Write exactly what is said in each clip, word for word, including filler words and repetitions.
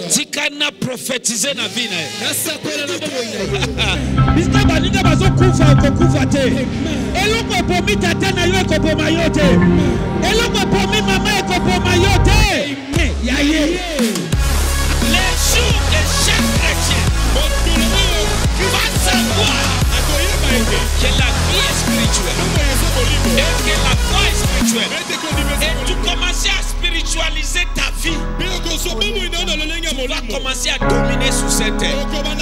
Tikana prophétiser na vie na ye. Biska baninga bazo kufa ko kufa te. Eloko pomi tata na yo ko poma yo te. Eloko pomi mama ko poma yo te. Ya ye. Les jours de chaque chrétien va savoir que la vie est spirituelle et que la foi est spirituelle. Et tu commences à spiritualiser ta vie. Tu vas commencer à dominer sur cette terre.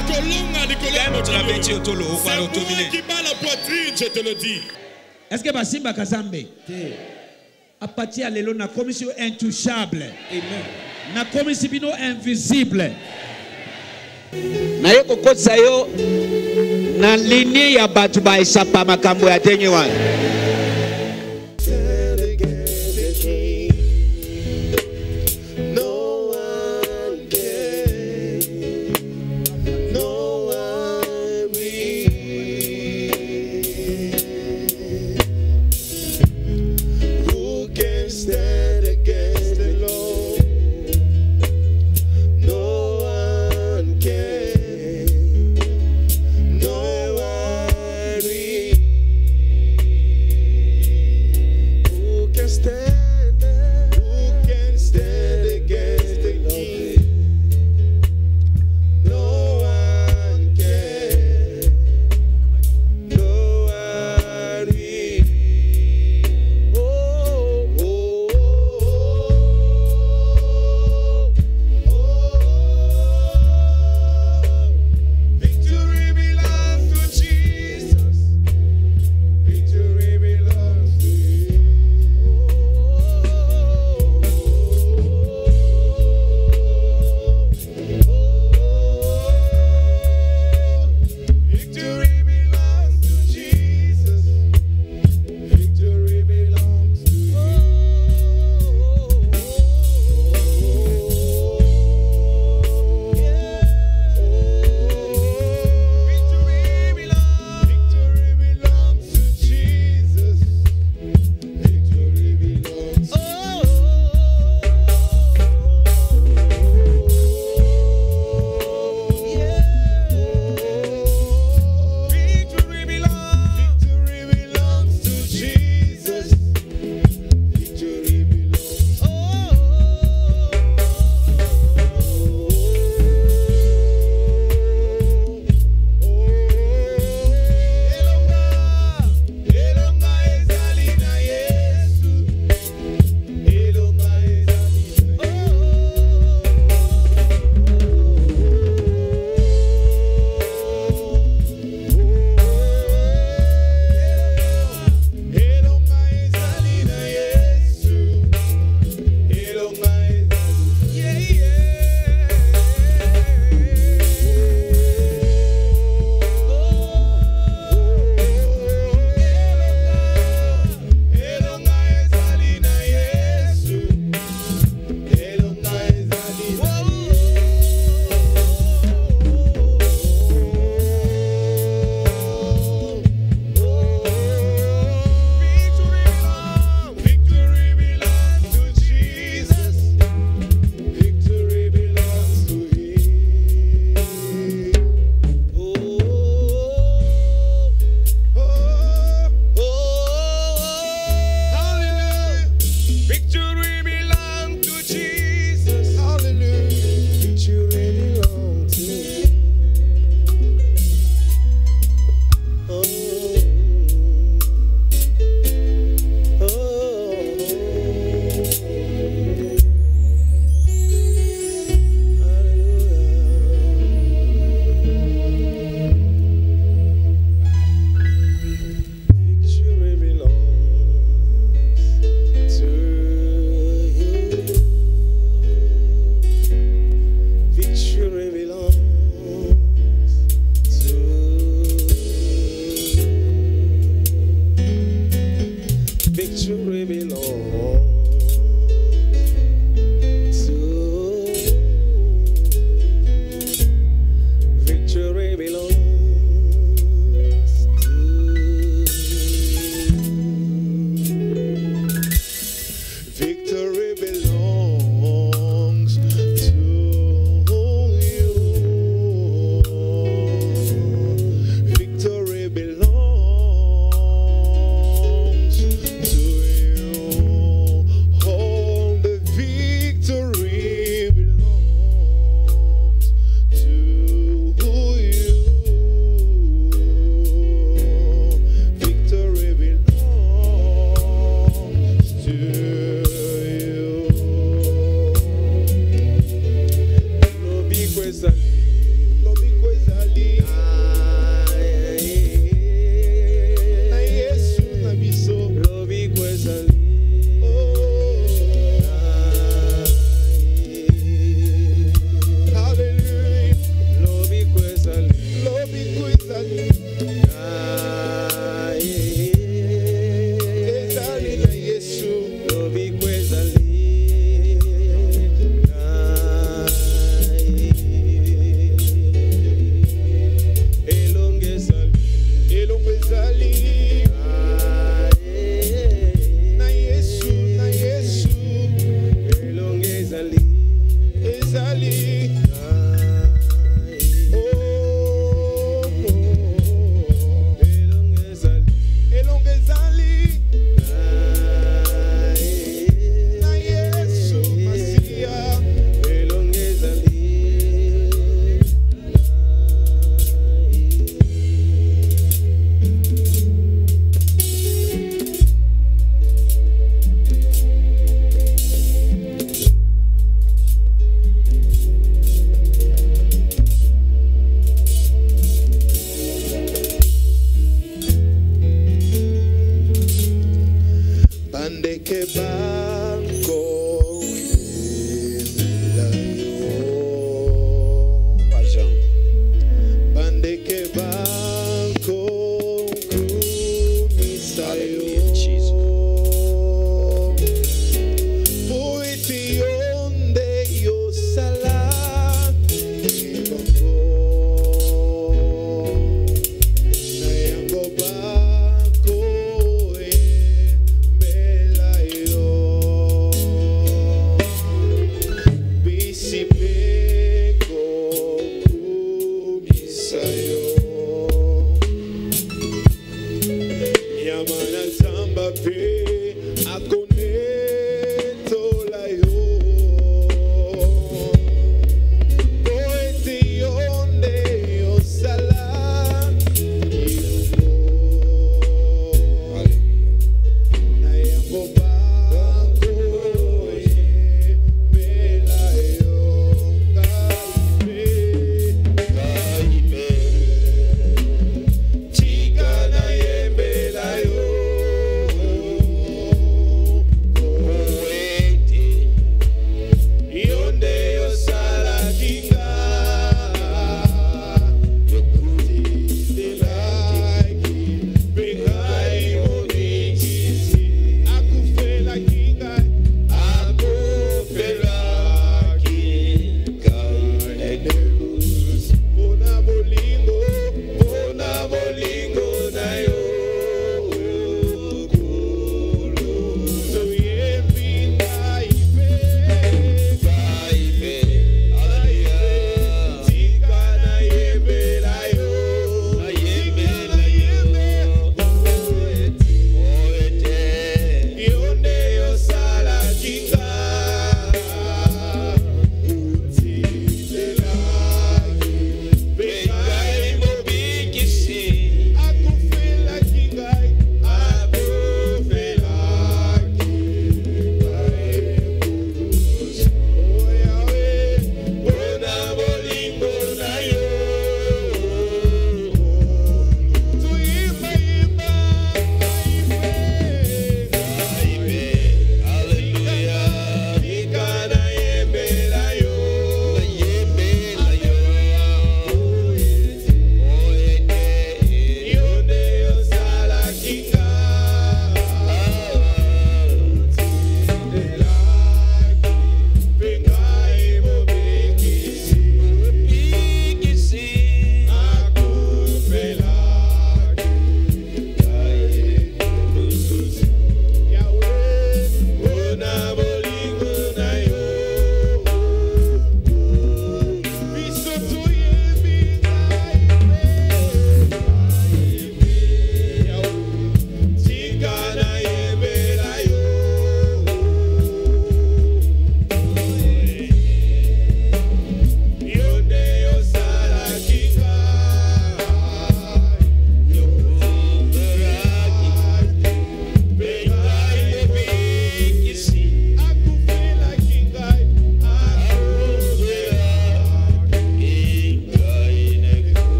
Je te le dis. Est-ce que Basimba Kazambe à partir de la commission intouchable, la commission invisible. Na yeko kotsa yo na linie ya batu ba isapa makambo ya tenye wana.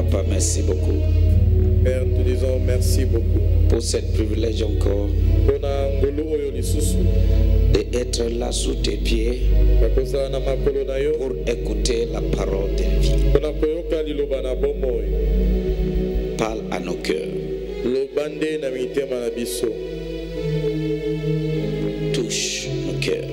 Papa, merci beaucoup. Père, nous te disons merci beaucoup. Pour ce privilège encore d'être là sous tes pieds pour écouter la parole de vie. Parle à nos cœurs. Touche nos cœurs.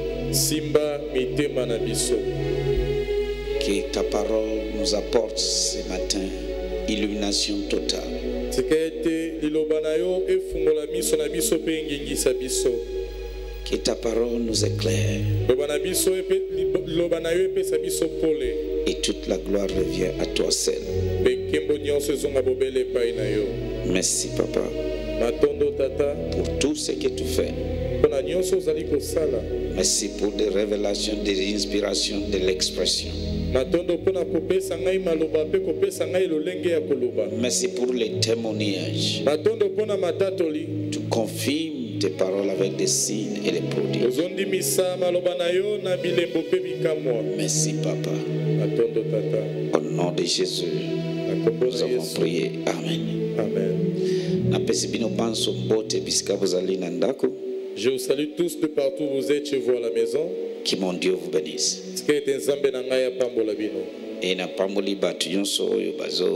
Que ta parole nous apporte ce matin illumination totale. Que ta parole nous éclaire. Et toute la gloire revient à toi seul. Merci Papa pour tout ce que tu fais. Merci pour des révélations, des inspirations, de l'expression. Merci pour les témoignages. Tu confirmes tes paroles avec des signes et des prodiges. Merci Papa. Au nom de Jésus, nous avons prié. Amen. Amen. Je vous salue tous de partout où vous êtes chez vous à la maison. Que mon Dieu vous bénisse. Et na pamboli batu nyonso oyo bazo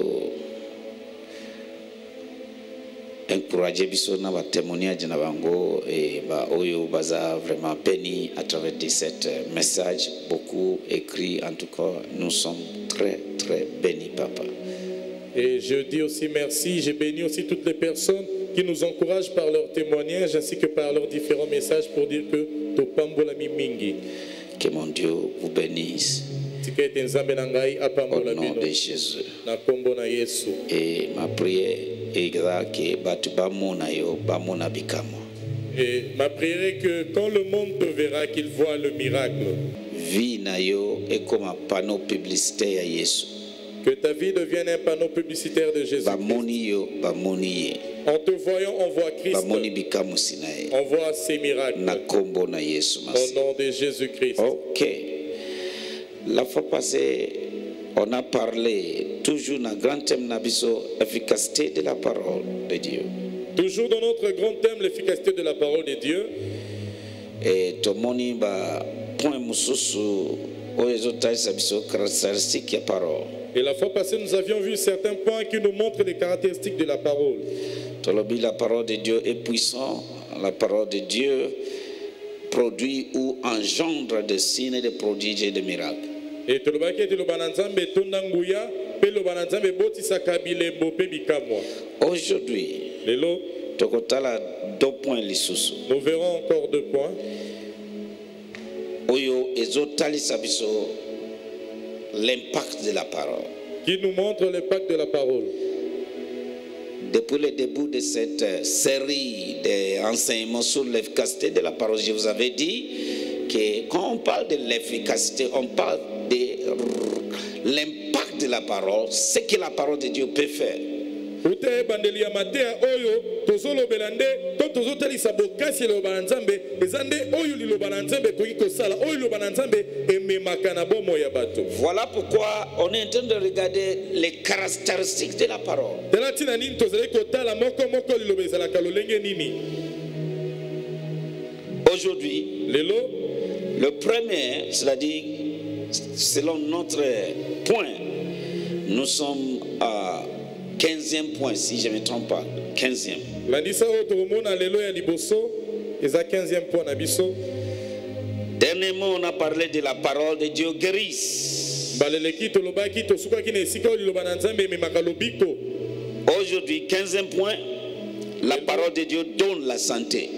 encourager biso na ba témoignage na bango et ba oyo baza vraiment béni à travers de cet message beaucoup écrit. En tout cas, nous sommes très très bénis, Papa. Et je dis aussi merci, je bénis aussi toutes les personnes qui nous encouragent par leurs témoignages ainsi que par leurs différents messages pour dire que Topambola Mingi. Que mon Dieu vous bénisse. Au nom de Jésus. Et ma prière est que batu bamona yo bamona bikamo. Et ma prière est que quand le monde te verra, qu'il voit le miracle. Vie na yo est comme un panneau publicitaire à Jésus. Que ta vie devienne un panneau publicitaire de Jésus. En te voyant, on voit Christ. On voit ses miracles. Au nom de Jésus-Christ. Ok. La fois passée, on a parlé toujours dans le grand thème de l'efficacité de la parole de Dieu. Toujours dans notre grand thème, l'efficacité de la parole de Dieu. Et tout le monde a point mususu caractéristiques de la parole. Et la fois passée, nous avions vu certains points qui nous montrent les caractéristiques de la parole. La parole de Dieu est puissante. La parole de Dieu produit ou engendre des signes, des prodiges et des miracles. Et aujourd'hui, nous verrons encore deux points. L'impact de la parole. Qui nous montre l'impact de la parole. Depuis le début de cette série d'enseignements sur l'efficacité de la parole, je vous avais dit que quand on parle de l'efficacité, on parle de l'impact de la parole, ce que la parole de Dieu peut faire. Voilà pourquoi on est en train de regarder les caractéristiques de la parole. Aujourd'hui, le premier, c'est-à-dire selon notre point, nous sommes à quinzième point, si je ne me trompe pas. quinzième. Dernièrement, on a parlé de la parole de Dieu guérisse. Aujourd'hui, quinzième point, la parole de Dieu donne la santé.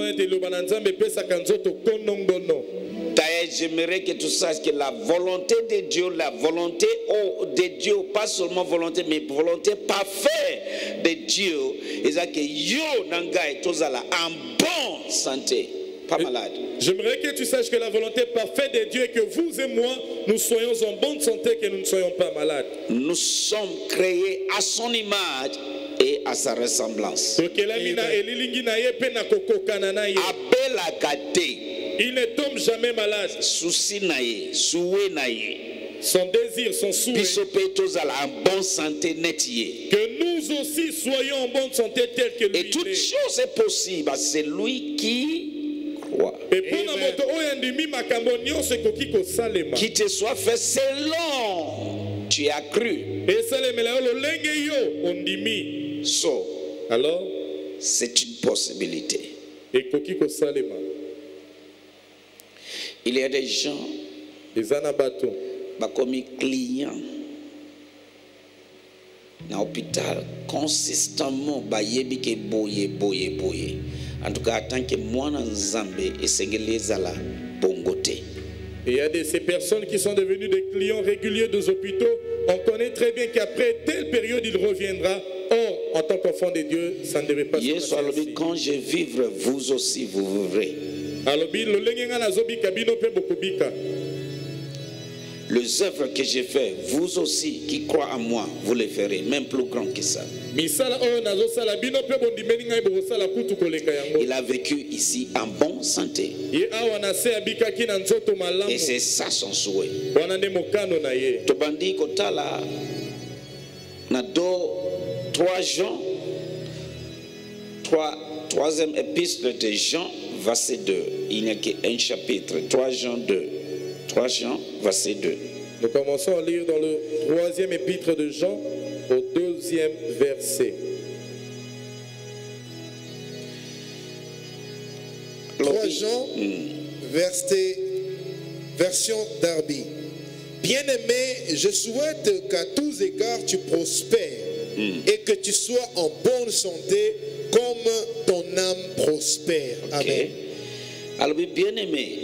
D'ailleurs, j'aimerais que tu saches que la volonté de Dieu, la volonté de Dieu, pas seulement volonté, mais volonté parfaite de Dieu, c'est que yo nangai tozala en bonne santé, pas malade. J'aimerais que tu saches que la volonté parfaite de Dieu est que vous et moi, nous soyons en bonne santé, que nous ne soyons pas malades. Nous sommes créés à son image et à sa ressemblance. Il ne tombe jamais malade. Souci naïe, soué naïe. son désir, son souhait, biso pe tozala en bonne santé net ye. que nous aussi soyons en bonne santé tel que lui Et toute est. chose est possible à celui qui croit. Et pour la moto, oyo andimi makambo nyonso ekoki kosalema. Qui te soit fait selon tu as cru. Esalemela yo lolenge yo ondimi. So, Alors, c'est une possibilité. ekoki kosalema. Il y a des gens Eza na bato comme clients dans l'hôpital consistamment bayebi ke boye boye boye. En tout cas, en tant que moi dans Zambé et Sengelezala bongote. Et il y a de ces personnes qui sont devenues des clients réguliers des hôpitaux. On connaît très bien qu'après telle période, il reviendra. Or, en tant qu'enfant de Dieu, ça ne devait pas se Yes, passer ainsi. quand je vivrai, vous aussi vous vivrez. Alobi, lolenge nga nazobika bino pe bokobika. Les œuvres que j'ai faites, vous aussi qui croient en moi, vous les ferez, même plus grand que ça. Misala oyo nazosala bino pe bondimeli ngai bokosala kutu koleka yango. Il a vécu ici en bonne santé. Ye awa na se abikaki na nzoto malamu. Et c'est ça son souhait. Wana nde mokano na ye. Tobandi kotala na do trois Jean, trois, troisième épître de Jean, verset deux. Il n'y a qu'un chapitre, trois Jean deux. trois Jean, verset deux. Nous commençons à lire dans le troisième épître de Jean, au deuxième verset. trois Jean, verset, version Darby. Bien-aimé, je souhaite qu'à tous égards tu prospères et que tu sois en bonne santé comme ton âme prospère. Amen. Okay. Alors, bien-aimé,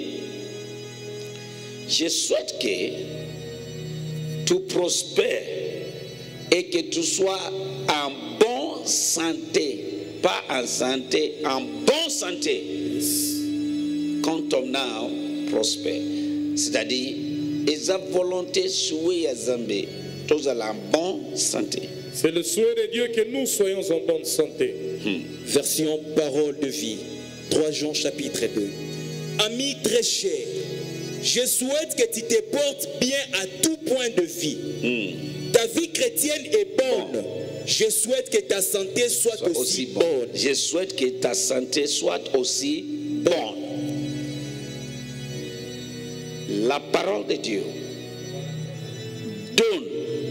je souhaite que tu prospères et que tu sois en bonne santé, pas en santé, en bonne santé, quand ton âme prospère. C'est-à-dire, sa volonté souhait à Zambé, tous en bonne santé. C'est le souhait de Dieu que nous soyons en bonne santé. Hmm. Version parole de vie, trois Jean chapitre deux. Ami très cher, je souhaite que tu te portes bien à tout point de vie. Hmm. Ta vie chrétienne est bonne. Bon. Je souhaite que ta santé soit, soit aussi, aussi bonne. bonne. Je souhaite que ta santé soit aussi bonne. La parole de Dieu donne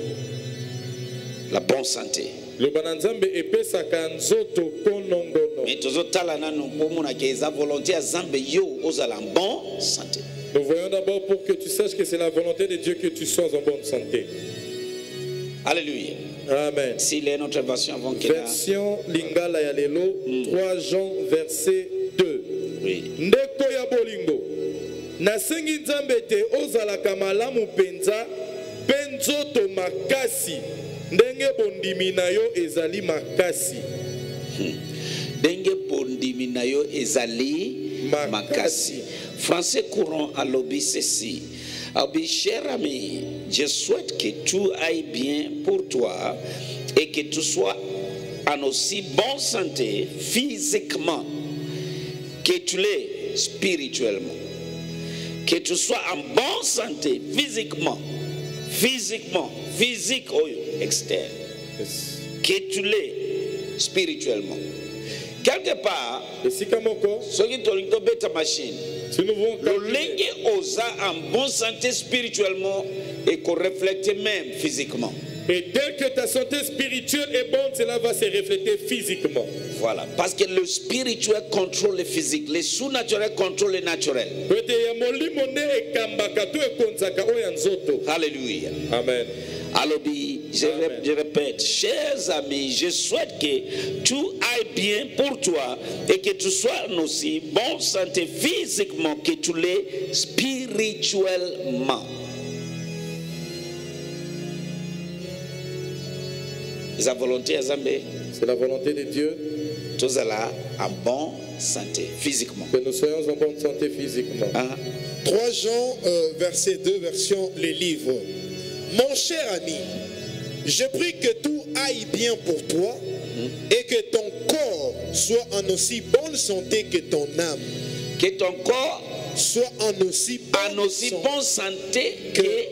la bonne santé. Le bananzambe epesaka nzoto konongono. Mais tozotala nanu pomona ke eza volonté ya Zambe yo ozala en bonne santé. Nous voyons d'abord pour que tu saches que c'est la volonté de Dieu que tu sois en bonne santé. Alléluia. Amen. S'il est notre version avant que version Lingala ya lelo, mm. trois Jean verset deux. Oui. Ndeko ya bolingo. Nasengi Nzambe te ozalaka malamu penza penzoto makasi. Ndenge bondimi na yo ezali makasi. Hmm. Ndenge bondimi na yo ezali makasi. makasi. Français courant à l'objet ceci. Abi, cher ami, je souhaite que tout aille bien pour toi et que tu sois en aussi bonne santé physiquement que tu l'es spirituellement. Que tu sois en bonne santé physiquement, physiquement, physique ou externe. Yes. Que tu l'es spirituellement. Quelque part, ce qui est ta machine, le lingue osa en bonne santé spirituellement et qu'on reflète même physiquement. Et dès que ta santé spirituelle est bonne, cela va se refléter physiquement. Voilà, parce que le spirituel contrôle le physique, le sous-naturel contrôle le naturel. Alléluia. Amen. Alors, je, je répète, chers amis, je souhaite que tout aille bien pour toi et que tu sois en aussi bonne santé physiquement que tu l'es spirituellement. C'est la volonté à Zambé. C'est la volonté de Dieu. Tous là en bonne santé physiquement. Que nous soyons en bonne santé physiquement. Ah. trois Jean, euh, verset deux, version les livres. Mon cher ami, je prie que tout aille bien pour toi mmh. et que ton corps soit en aussi bonne santé que ton âme. Que ton corps soit en aussi bonne, en aussi santé, bonne santé que, que ton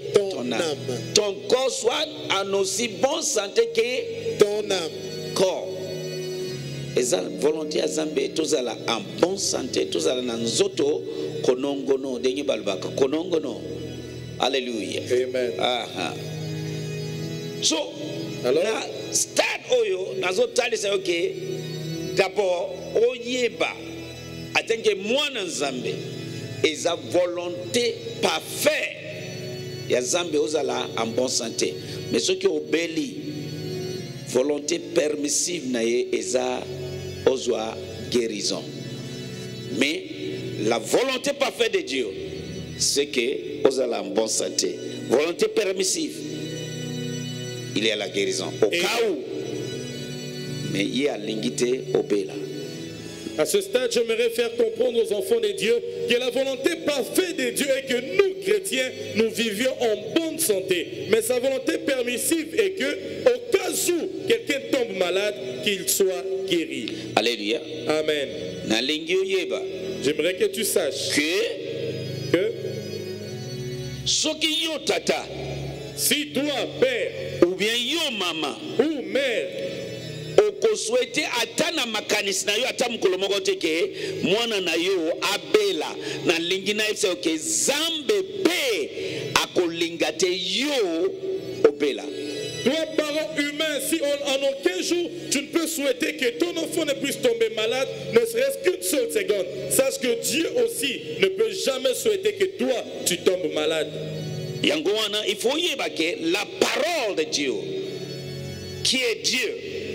ton âme. Ton corps soit en aussi bonne santé que Ton âme. corps. Et la volonté à Zambé, tous à la en bonne santé, tous à la nanzoto, konongono, dengi balbaka, konongono. Alléluia. Amen. Ah, ah. So, Alors? na start oyo, nazo tali sa ok, d'abord, oyeba, attenke mwana Zambé, et sa volonté parfaite, ya Zambé ozala en bonne santé. Mais ceux qui obéissent, volonté permissive naye eza ozwa guérison. Mais la volonté parfaite de Dieu, c'est que ozala en bonne santé. Volonté permissive, il y a la guérison. Au Et cas où, mais il y a l'ingité obéla. À ce stade, j'aimerais faire comprendre aux enfants de Dieu que la volonté parfaite de Dieu est que nous, chrétiens, nous vivions en bonne santé. Mais sa volonté permissive est que, au cas où quelqu'un tombe malade, qu'il soit guéri. Alléluia. Amen. Na lingi oyeba J'aimerais que tu saches que que soki yo tata si toi, père ou bien yo mama ou mère, oko souhaiter atana makanisi na yo ata mukolo moko te ke mwana na yo abela na lingi na yebisa ke Zambe pe akolinga te yo obela. toi, parent humain, si en, en aucun jour tu ne peux souhaiter que ton enfant ne puisse tomber malade, ne serait-ce qu'une seule seconde, sache que Dieu aussi ne peut jamais souhaiter que toi tu tombes malade. Yango wana il faut yeba ke la parole de Dieu qui est Dieu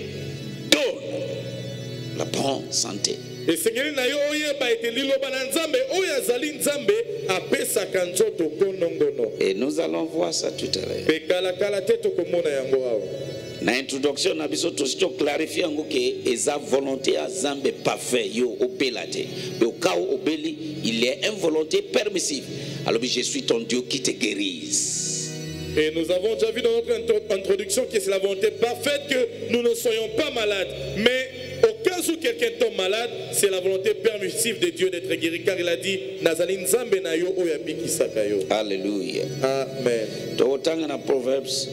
donne la bonne santé. Et Seigneur na yo oyeba ete liloba na Nzambe oyo azali Nzambe apesaka nzoto konongono. Et nous allons voir ça tout à l'heure. Pe kala kala te tokomona yango awa. Na introduction na biso to clarifier yango ke eza volonté à Zambe parfait yo obela te. Mais au cas où obeli, il y a une volonté permissive. Alors je suis ton Dieu qui te guérisse. Et nous avons déjà vu dans notre introduction que c'est la volonté parfaite que nous ne soyons pas malades. Mais au cas où quelqu'un tombe malade, c'est la volonté permissive de Dieu d'être guéri. Car il a dit, Nazali Nzambe na yo oyo abikisaka yo. Alléluia. Amen. Tokotanga na Proverbes.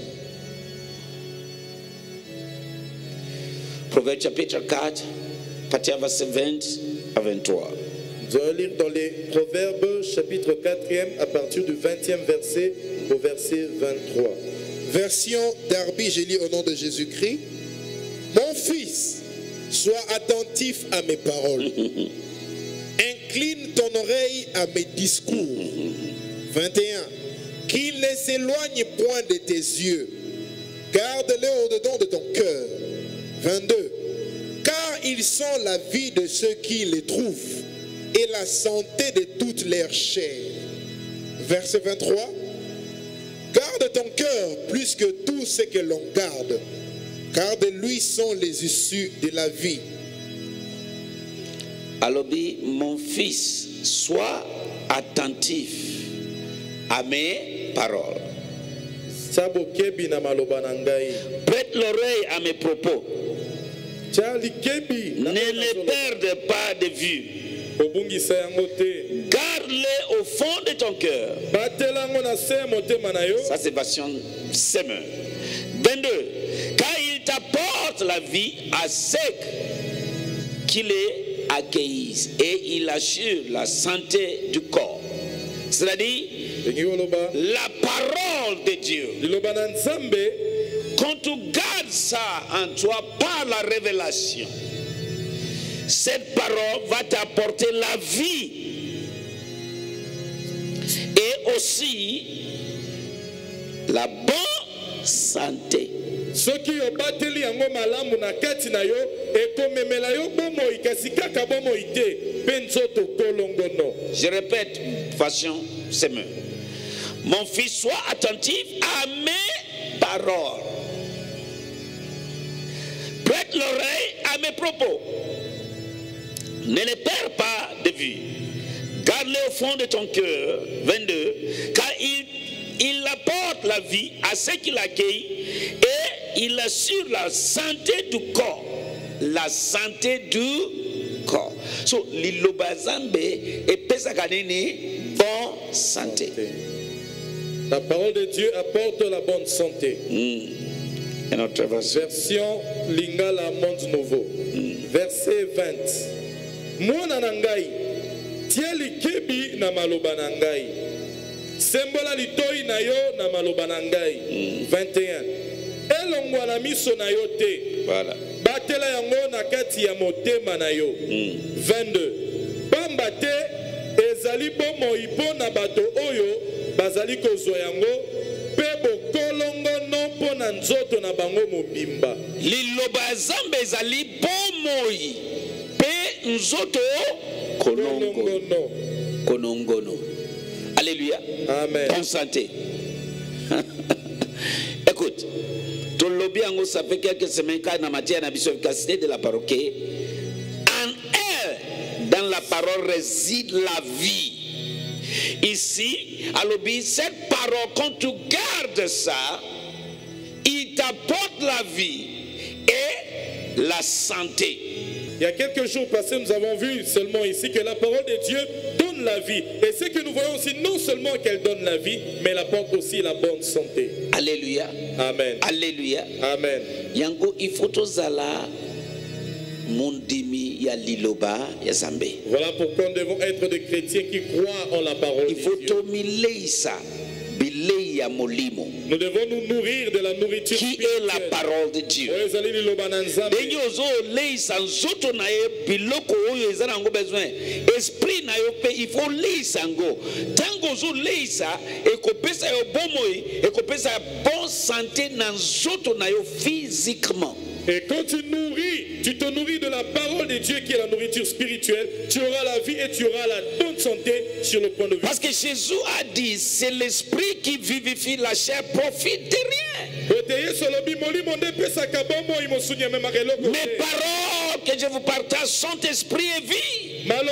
Proverbes chapitre quatre, partir verset vingt à vingt-trois. Nous allons lire dans les Proverbes chapitre quatrième à partir du vingtième verset au verset vingt-trois. Version Darby, je lis au nom de Jésus-Christ. Mon fils, sois attentif à mes paroles. Incline ton oreille à mes discours. vingt et un. Qu'il ne s'éloigne point de tes yeux. Garde-les au-dedans de ton cœur. vingt-deux. Car ils sont la vie de ceux qui les trouvent et la santé de toute leur chair. Verset vingt-trois. Garde ton cœur plus que tout ce que l'on garde, car de lui sont les issues de la vie. Alobi, mon fils, sois attentif à mes paroles. Sabokebi na maloba na ngai. Prête l'oreille à mes propos. Charlie Kebi. Ne les perde pas de vue. Obungisa yango te. Garde-les au fond de ton cœur. Batela ngo na se motema na yo. Ça c'est version Semeur. vingt-deux. Car il t'apporte la vie à sec qu'il les accueillisse et il assure la santé du corps. C'est-à-dire la parole de Dieu. Liloba na Nzambe. Quand tu gardes ça en toi par la révélation, cette parole va t'apporter la vie et aussi la bonne santé. Soki obateli yango malamu na kati na yo ekomemela yo bomoi kasi kaka bomoi te mpe nzoto kolongono. Je répète, façon Semeur. Mon fils, sois attentif à mes paroles. Prête l'oreille à mes propos. Ne les perds pas de vue. Garde-les au fond de ton cœur. vingt-deux. Car il, il apporte la vie à ceux qui l'accueillent et il assure la santé du corps. La santé du corps. So, liloba Zambe et pesa kanini bon santé. La parole de Dieu apporte la bonne santé. Mm. Et notre version. Version Lingala Monde Nouveau. Mm. Verset vingt. Mwana nangai, tia likebi na maloba nangai. Sembola litoi na yo na maloba nangai. Mm. vingt et un. Elongwa na miso na yo te. Voilà. Batela yango na kati ya motema na yo. Mm. vingt-deux. Pamba te ezali bomoi mpo na bato oyo bazali kozwa yango pe bokolongono mpo na nzoto na bango mobimba. Liloba Nzambe ezali bomoi pe nzoto kolongono. Kolongono. Alléluia. Amen. Bonne santé. Écoute, ton lobby en ça fait quelques semaines quand on a matière à l'efficacité de la parole. En elle, dans la parole réside la vie. Ici, à l'obéir, cette parole, quand tu gardes ça, il t'apporte la vie et la santé. Il y a quelques jours passés, nous avons vu seulement ici que la parole de Dieu donne la vie. Et ce que nous voyons aussi, non seulement qu'elle donne la vie, mais elle apporte aussi la bonne santé. Alléluia. Amen. Alléluia. Amen. Yango, il faut tous aller. Mondimi ya liloba ya Zambe. Voilà pourquoi nous devons être des chrétiens qui croient en la parole de Dieu. Il faut tomileisa bilei ya molimo. Nous devons nous nourrir de la nourriture qui spirituelle. Est la parole de Dieu. Dengi ozo leisa nzoto na ye biloko oyo ezana ngo besoin. Esprit na yo pe il faut leisa ngo. Tango ozo leisa ekopesa yo bomoi ekopesa bonne santé na nzoto na yo physiquement. Et quand tu nourris, tu te nourris de la parole de Dieu qui est la nourriture spirituelle, tu auras la vie et tu auras la bonne santé sur le point de vue. Parce que Jésus a dit, c'est l'esprit qui vivifie la chair, profite de rien. Mes paroles que je vous partage sont esprit et vie. En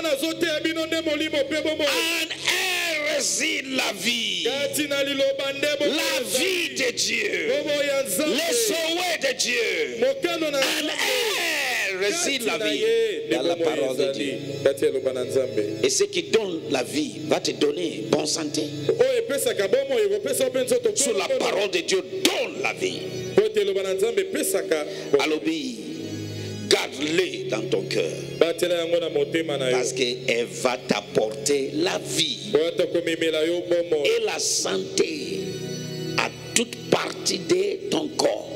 elle réside la vie. La vie de Dieu. Les souhaits de Dieu. En elle réside la vie. Dans la parole de Dieu. Et ce qui donne la vie va te donner bonne santé. Sur la parole de Dieu donne la vie. Alors, garde-les dans ton cœur. Parce qu'elle va t'apporter la vie et la santé à toute partie de ton corps.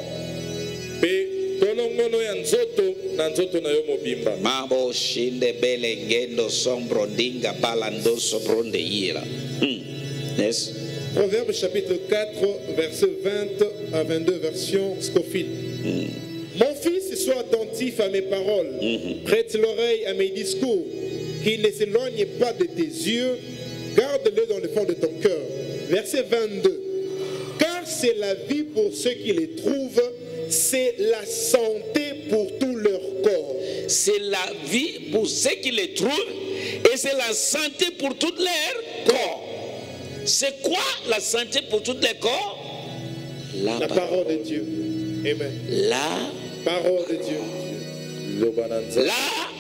Mabo shinde bele ngendo sombro dinga balando sobronde yira. Yes. Proverbe chapitre quatre, verset vingt à vingt-deux, version Scofield. Mm. Mon fils, sois attentif à mes paroles, mm-hmm. Prête l'oreille à mes discours, qu'ils ne s'éloignent pas de tes yeux, garde-les dans le fond de ton cœur. Verset vingt-deux. Car c'est la vie pour ceux qui les trouvent, c'est la santé pour tout leur corps. C'est la vie pour ceux qui les trouvent et c'est la santé pour tout leur corps. C'est quoi la santé pour tous les corps? La, la parole de Dieu. Amen. La parole de Dieu. La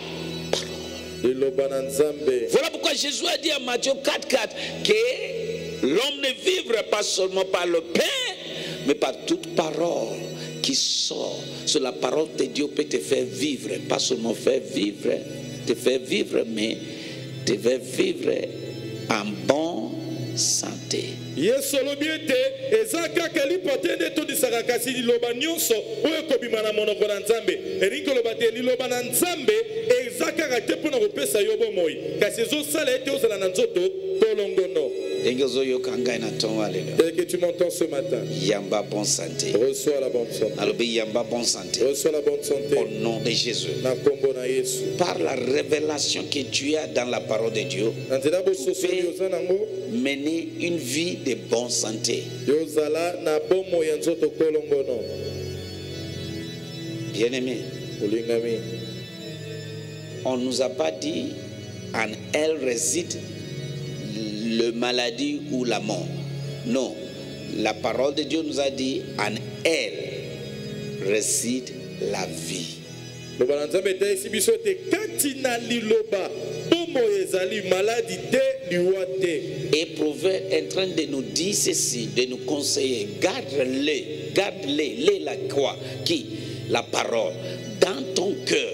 parole. Voilà pourquoi Jésus a dit à Matthieu quatre quatre que l'homme ne vivra pas seulement par le pain, mais par toute parole qui sort. Sur la parole de Dieu peut te faire vivre, pas seulement faire vivre, te faire vivre, mais te faire vivre en bon santé. Yesu lobiete ezaka kali potende to disakakasi liloba nyonso oyo kobima na monoko na Nzambe erinko lobate liloba na Nzambe ezaka kate pona kopesa yo bomoi kasi zo sala ete ozala na nzoto tolongono. Dès que tu m'entends ce matin, Yamba bonne santé. Reçois la bonne santé. Alors, Yamba bonne santé. Reçois la bonne santé. Au nom de Jésus. Par la révélation que tu as dans la parole de Dieu, tu peux mener une vie de bonne santé. Bien-aimé, on ne nous a pas dit en elle réside le maladie ou la mort. Non, la parole de Dieu nous a dit en elle réside la vie. loba na nzambe etayisi biso ete kati na liloba bomoi ezali maladi te liwa te. Et Proverbe est en train de nous dire ceci, de nous conseiller. Garde-le, garde-le, le la quoi, qui? La parole, dans ton cœur.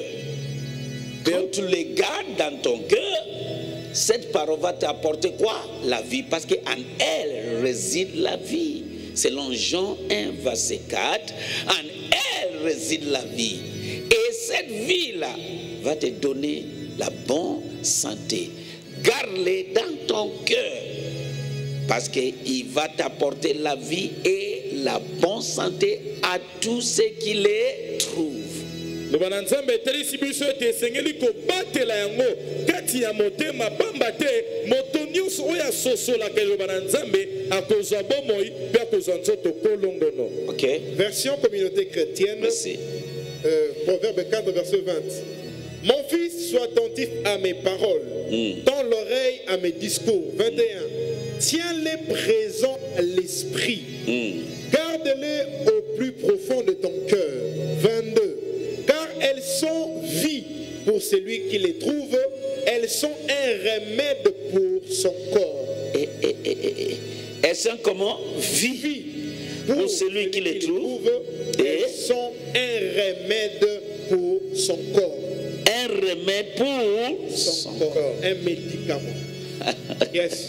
Quand tu les gardes dans ton cœur, cette parole va t'apporter quoi? La vie, parce qu'en elle réside la vie. Selon Jean un, verset quatre, en elle réside la vie. Et cette vie-là va te donner la bonne santé. Garde-les dans ton cœur, parce qu'il va t'apporter la vie et la bonne santé à tous ceux qui les trouvent. loba na nzambe etelisi biso ete esengeli kobatela yango kati ya motema pamba te moto nyonso oyo asosolaka eloba na nzambe akozwa bomoi mpe akozwa nzoto kolongono. Ok. Version communauté chrétienne. Merci. Euh, Proverbe quatre, verset vingt. Mon fils, sois attentif à mes paroles, Mm. tends l'oreille à mes discours. vingt et un. Tiens-les présents à l'esprit, Mm. garde-les au plus profond de ton cœur. vingt-deux. Car elles sont vie pour celui qui les trouve, elles sont un remède pour son corps. Et, et, et, et, elles sont comment? Vie. Vie Pour celui qui les trouve, et elles sont un remède pour son corps. un remède pour Son son corps, corps. un médicament. Yes.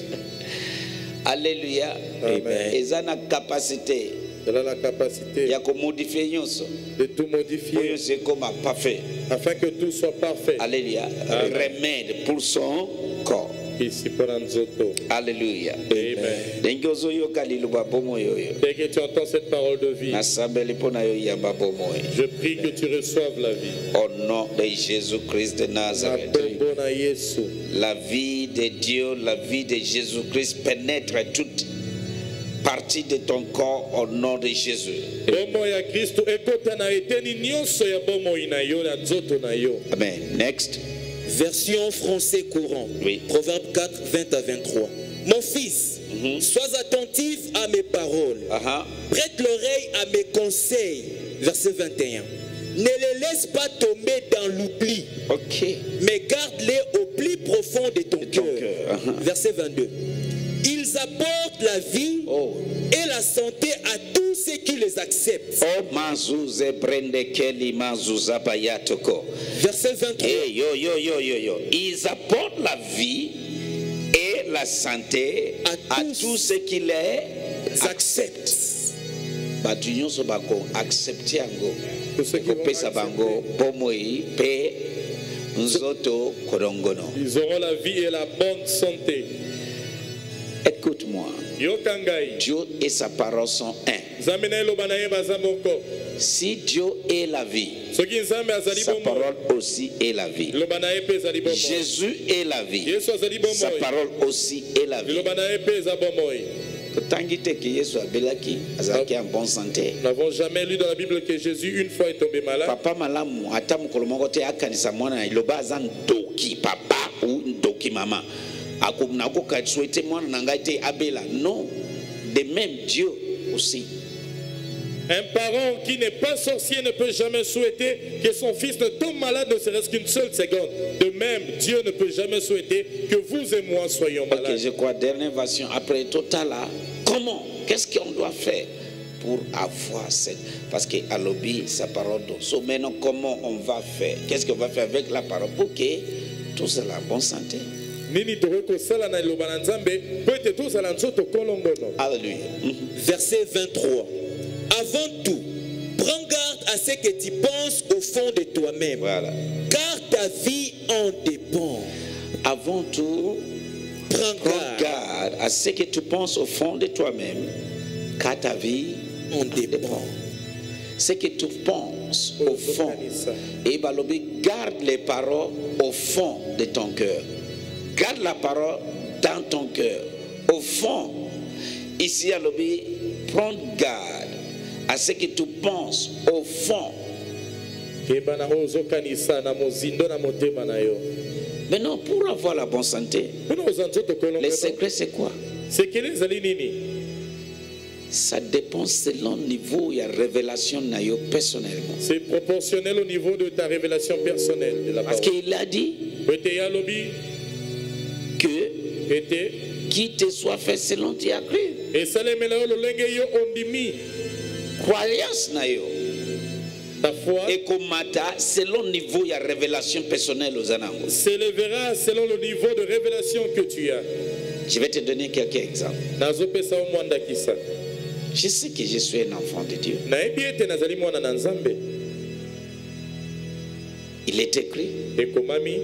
Alléluia. Amen. Ils ont la capacité Elle a la capacité de modifier nyonso. de tout modifier Oyo c'est comme parfait. afin que tout soit parfait. Alléluia. Amen. Remède pour son corps. Ici pour Nzoto. Alléluia. Amen. Ndenge ozoyoka liloba bomo yoyo. Dès que tu entends cette parole de vie, Nasambeli mpona yo yamba bomo. je prie que tu reçoives la vie. Au nom de Jésus-Christ de Nazareth. Nakombo na Yesu. La vie de Dieu, la vie de Jésus-Christ pénètre toute partie de ton corps au nom de Jésus. Bomo ya Kristo ekota na eteni nyonso ya bomoi na yo na nzoto na yo. Amen. Next. Version français courant. Oui. Proverbe quatre, vingt à vingt-trois. Mon fils, Mhm. sois attentif à mes paroles. Aha. Prête l'oreille à mes conseils. Verset vingt et un. Ne les laisse pas tomber dans l'oubli, Ok. mais garde-les au plus profond de ton De ton cœur. cœur, uh-huh. Verset vingt-deux. Ils apportent la vie Oh. et la santé à tous ceux qui les acceptent. Oh mazuze brende keli mazuza bayatoko. Verset vingt-trois. Hey, yo yo yo yo yo. Ils apportent la vie et la santé À à tous tous ceux qui les Acceptent. acceptent. Batu nyonso bako accepter yango. Tous ceux qui vont Kopesa bango bomoi pe nzoto korongono. Ils auront la vie et la bonne santé. Écoute-moi. Yokangai. Dieu et sa parole sont un. Nzambe na eloba na ye baza moko. Si Dieu est la vie, Soki nzambe azali sa bomoi, parole aussi est la vie. liloba na ye mpe ezali bomoi. Jésus est la vie. Yesu azali Sa bomoi. parole aussi est la vie. Liloba na ye mpe eza bomoi. Totangi te que Yesu abelaki azalaki en bonne santé. Nous n'avons jamais lu dans la Bible que Jésus une fois est tombé malade. Papa malamu ata mokolo moko te akanisa mwana na iloba aza ndoki papa ou ndoki mama. Akomna ko ka souhaiter mwana na ngai te abela. Non. De même Dieu aussi. Un parent qui n'est pas sorcier ne peut jamais souhaiter que son fils ne tombe malade ne serait-ce qu'une seule seconde. De même, Dieu ne peut jamais souhaiter que vous et moi soyons Ok, malades. je crois, dernière version. Après total là, comment? Qu'est-ce qu'on doit faire pour avoir cette... Parce qu'à l'obéi, sa parole d'eau. So, maintenant, comment on va faire? Qu'est-ce qu'on va faire avec la parole pour que tout soit la bonne santé? Nini toreko sala na iloba na nzambe po ete tozala nzoto kolongono. Alléluia. Verset vingt-trois. Avant tout, prends garde à ce que tu penses au fond de toi-même, Voilà. car ta vie en dépend. Avant tout, Prends prends garde, garde à ce que tu penses au fond de toi-même, car ta vie en en dépend. dépend. Ce que tu penses au fond, et balobi, garde les paroles au fond de ton cœur. Garde la parole dans ton cœur, au fond. Ici à l'obéi, prends garde à ce que tu penses au fond. Keba na ozokanisa na mozindo na motema na yo. Maintenant, pour avoir la bonne santé, Mpona kozala nzoto le kolongono. secret c'est quoi? Sekele ezali nini? Ça dépend selon le niveau et la révélation personnellement. C'est proportionnel au niveau de ta révélation personnelle de la Parce parole. qu'il a dit que Était qui te soit fait selon tu as cru. et salemela yo lolenge yo ondimi Croyance na yo. ta foi Et komata selon le niveau et la révélation personnelle aux anangos. s'élèvera selon le niveau de révélation que tu as. Je vais te donner quelques exemples. Nazopesa o mwanda kisa. Je sais que je suis un enfant de Dieu. Nayebi ete nazali mwana na Nzambe. Il est écrit Ekomami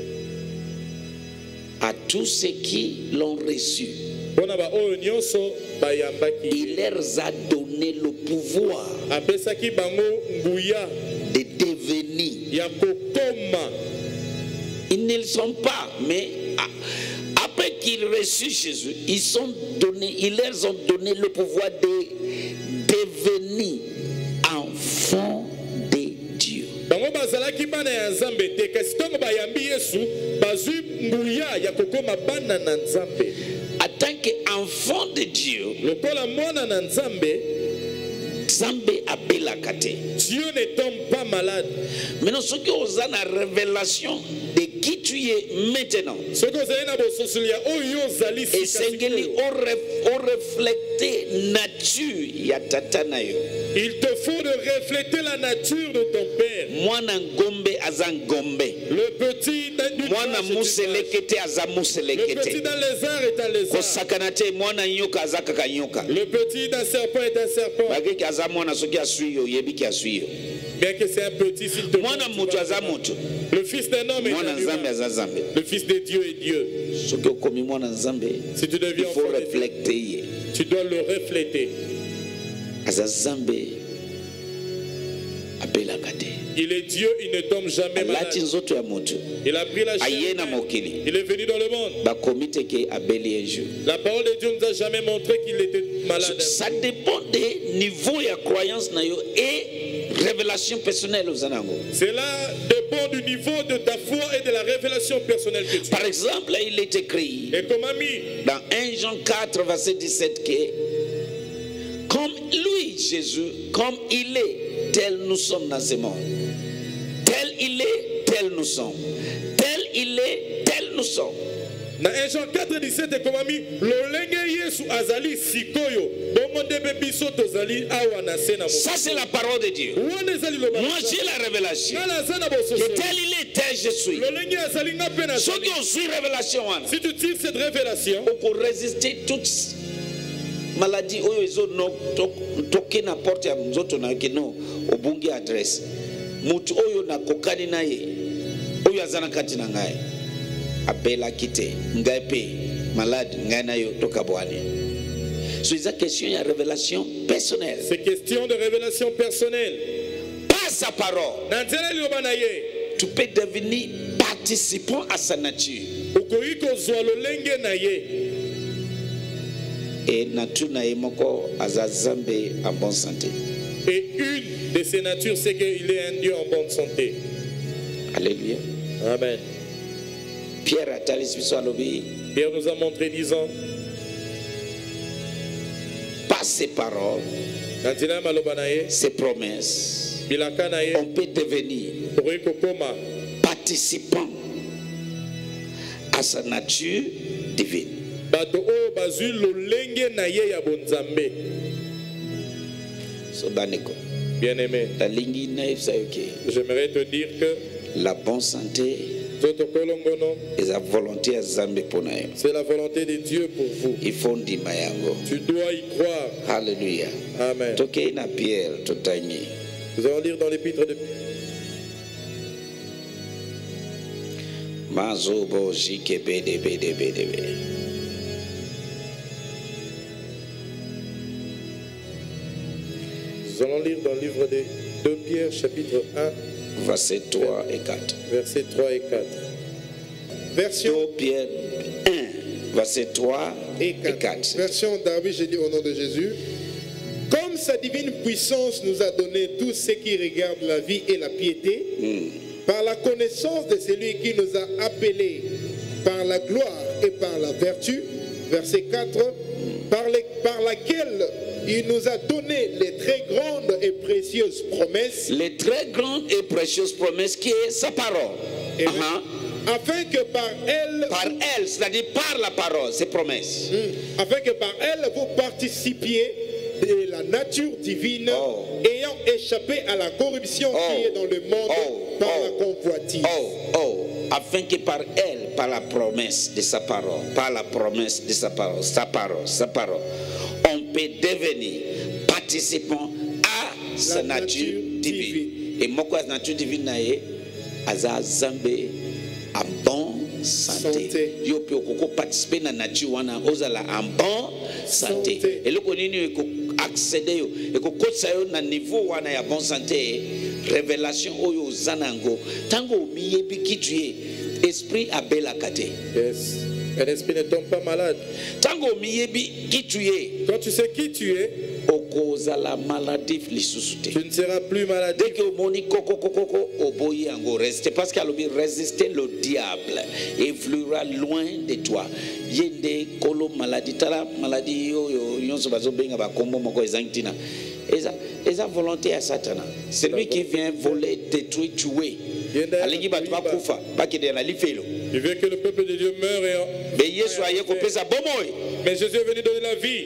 à tous ceux qui l'ont reçu. mpona ba oyo nyonso bayambaki. Il leur a donné le pouvoir Apesaki bango nguya de devenir. ya kokoma. Ils ne le sont pas, mais a- après qu'ils reçu Jésus, ils, sont donné, ils leur ont donné le pouvoir de devenir enfants de Dieu. Bango bazalaki bana ya Nzambe te kasi ntango bayambi Yesu bazwi nguya ya kokoma bana na Nzambe. En tant qu'enfant de Dieu, Lokola mwana na Nzambe, Nzambe abelaka te. Dieu ne tombe pas malade. Maintenant, ce qui ont la révélation de qui tu es maintenant, Soki ozali na bososoli ya oyo ozali et sika sengeli sikoyo, au ref- au refléter nature ya tata na yo. il te faut de refléter la nature de ton père. Mwana ngombe aza ngombe. Le petit dans du Mwana vache est une vache. muselekete aza Le petit muselekete. dans les arts est un lézard. Kosakana te mwana nyoka aza kaka nyoka. Le petit d'un serpent est un serpent. Bakeki aza mwana soki asui yo yebi ki asui yo. Bien que c'est un petit, s'il te Mwana plaît, tu mutu vas- aza mutu. Le fils d'un homme est Mwana un nzambe humain. aza nzambe. Le fils de Dieu est Dieu. Soki okomi mwana nzambe, Si tu il deviens faut enfant de Dieu, refléter ye. tu dois le refléter. Aza nzambe abelaka te. Il est Dieu, il ne tombe jamais malade. Alati nzoto ya mutu. Il a pris la chair. Aye na humaine. mokili. Il est venu dans le monde. Bakomi te ke abeli un jour. La parole de Dieu nous a jamais montré qu'il était malade. Ça dépend des niveaux et croyance na yo et révélation personnelle aux anango. Cela dépend du niveau de ta foi et de la révélation personnelle que tu as. Par exemple, il est écrit Et comme ami, dans un Jean quatre, verset dix-sept que comme lui, Jésus, comme il est, tel nous sommes dans ce monde. Tel il est, tel nous sommes. Tel il est, tel nous sommes. dans un Jean quatre dix-sept et comme ami, lolenge Yesu azali sikoyo. Bongo ndebe biso tozali awa na se na Ça, c'est la parole de Dieu. Wana ezali loba. Moi, j'ai la révélation. Kala aza na Que bososo. tel il est, tel je suis. Lolenge azali nga pe na Ce zali. qui aussi révélation, wana. Si tu tires cette révélation, Pour résister toute maladie oyo ezo no toke na porte ya nzoto na ke no obungi adresse mutu oyo na kokani na ye oyo azana kati na ngai apela kite ngai pe malade ngai na yo tokabwane. So it's a question ya révélation personnelle. c'est question de révélation personnelle. Par sa parole, Na nzela liloba na ye, tu peux devenir participant à sa nature. okoki kozwa lolenge na ye. Et nature na ye moko azazambe en bonne santé. Et une de ses natures, c'est qu'il est un Dieu en bonne santé. Alléluia. Amen. Pierre a talis biso alobi Pierre nous a montré disant, par ses paroles, na nzela maloba na ye, ses promesses, bilaka na ye, on peut devenir okoki kokoma participant à sa nature divine. bato oyo bazwi lolenge na ye ya bonzambe. So baneko, Bien aimé, talingi na yebisa yo ke j'aimerais te dire que la bonne santé Zoto kolongono, est la volonté ya Nzambe mpona yo. c'est la volonté de Dieu pour vous. Il faut ndima yango. Tu dois y croire. Alléluia. Amen. Tokei na Pierre totangi. Nous allons lire dans l'épître de Mazobo jike bede bede bede bede. Nous allons lire dans le livre de deux Pierre, chapitre un, Verset trois et quatre. versets trois et quatre. Version, deux Pierre un, verset trois et et quatre. quatre. Version Darby, j'ai dit au nom de Jésus. Comme sa divine puissance nous a donné tout ce qui regarde la vie et la piété, par la connaissance de celui qui nous a appelés par la gloire et par la vertu, verset quatre, par, les- par laquelle il nous a donné les très grandes et précieuses promesses. Les très grandes et précieuses promesses qui est sa parole. Et Uh-huh. afin que par elle, Par elle, c'est-à-dire par la parole, ces promesses. Hmm. afin que par elle vous participiez de la nature divine, Oh. ayant échappé à la corruption Oh. qui est dans le monde Oh. par Oh. la convoitise. Oh, oh, afin que par elle, par la promesse de sa parole, par la promesse de sa parole, sa parole, sa parole, on peut devenir participant à sa La nature, nature divine. divine. Et moi, quoi, nature divine, nae, aza zambe, à bon santé. Santé. Yo pe okoko participer na nature wana, ozala en bon santé. Santé. Et le konini eko accéder yo, eko kotsa yo na niveau wana ya bon santé, révélation oyo zanango, tango miyebi kitue, esprit abelaka te. Yes. Un esprit ne tombe pas malade. Tango miyebi kitue, Quand tu sais qui tu es, okozala maladif lisusu te. tu ne seras plus malade. Dès que omoni koko koko koko oboyi yango reste parce qu'à l'obi résister le diable évoluera loin de toi. Yende kolo maladie tala maladie yo yo nyonso bazo benga ba kombo moko ezangitina. Eza eza volonté à Satan. C'est lui qui vient voler, détruire, tuer. Alingi batu bakufa bakide na lifelo. Il veut que le peuple de Dieu meure. Et en- Mais Yesu aye kopesa bomoy. Mais Jésus est venu donner la vie.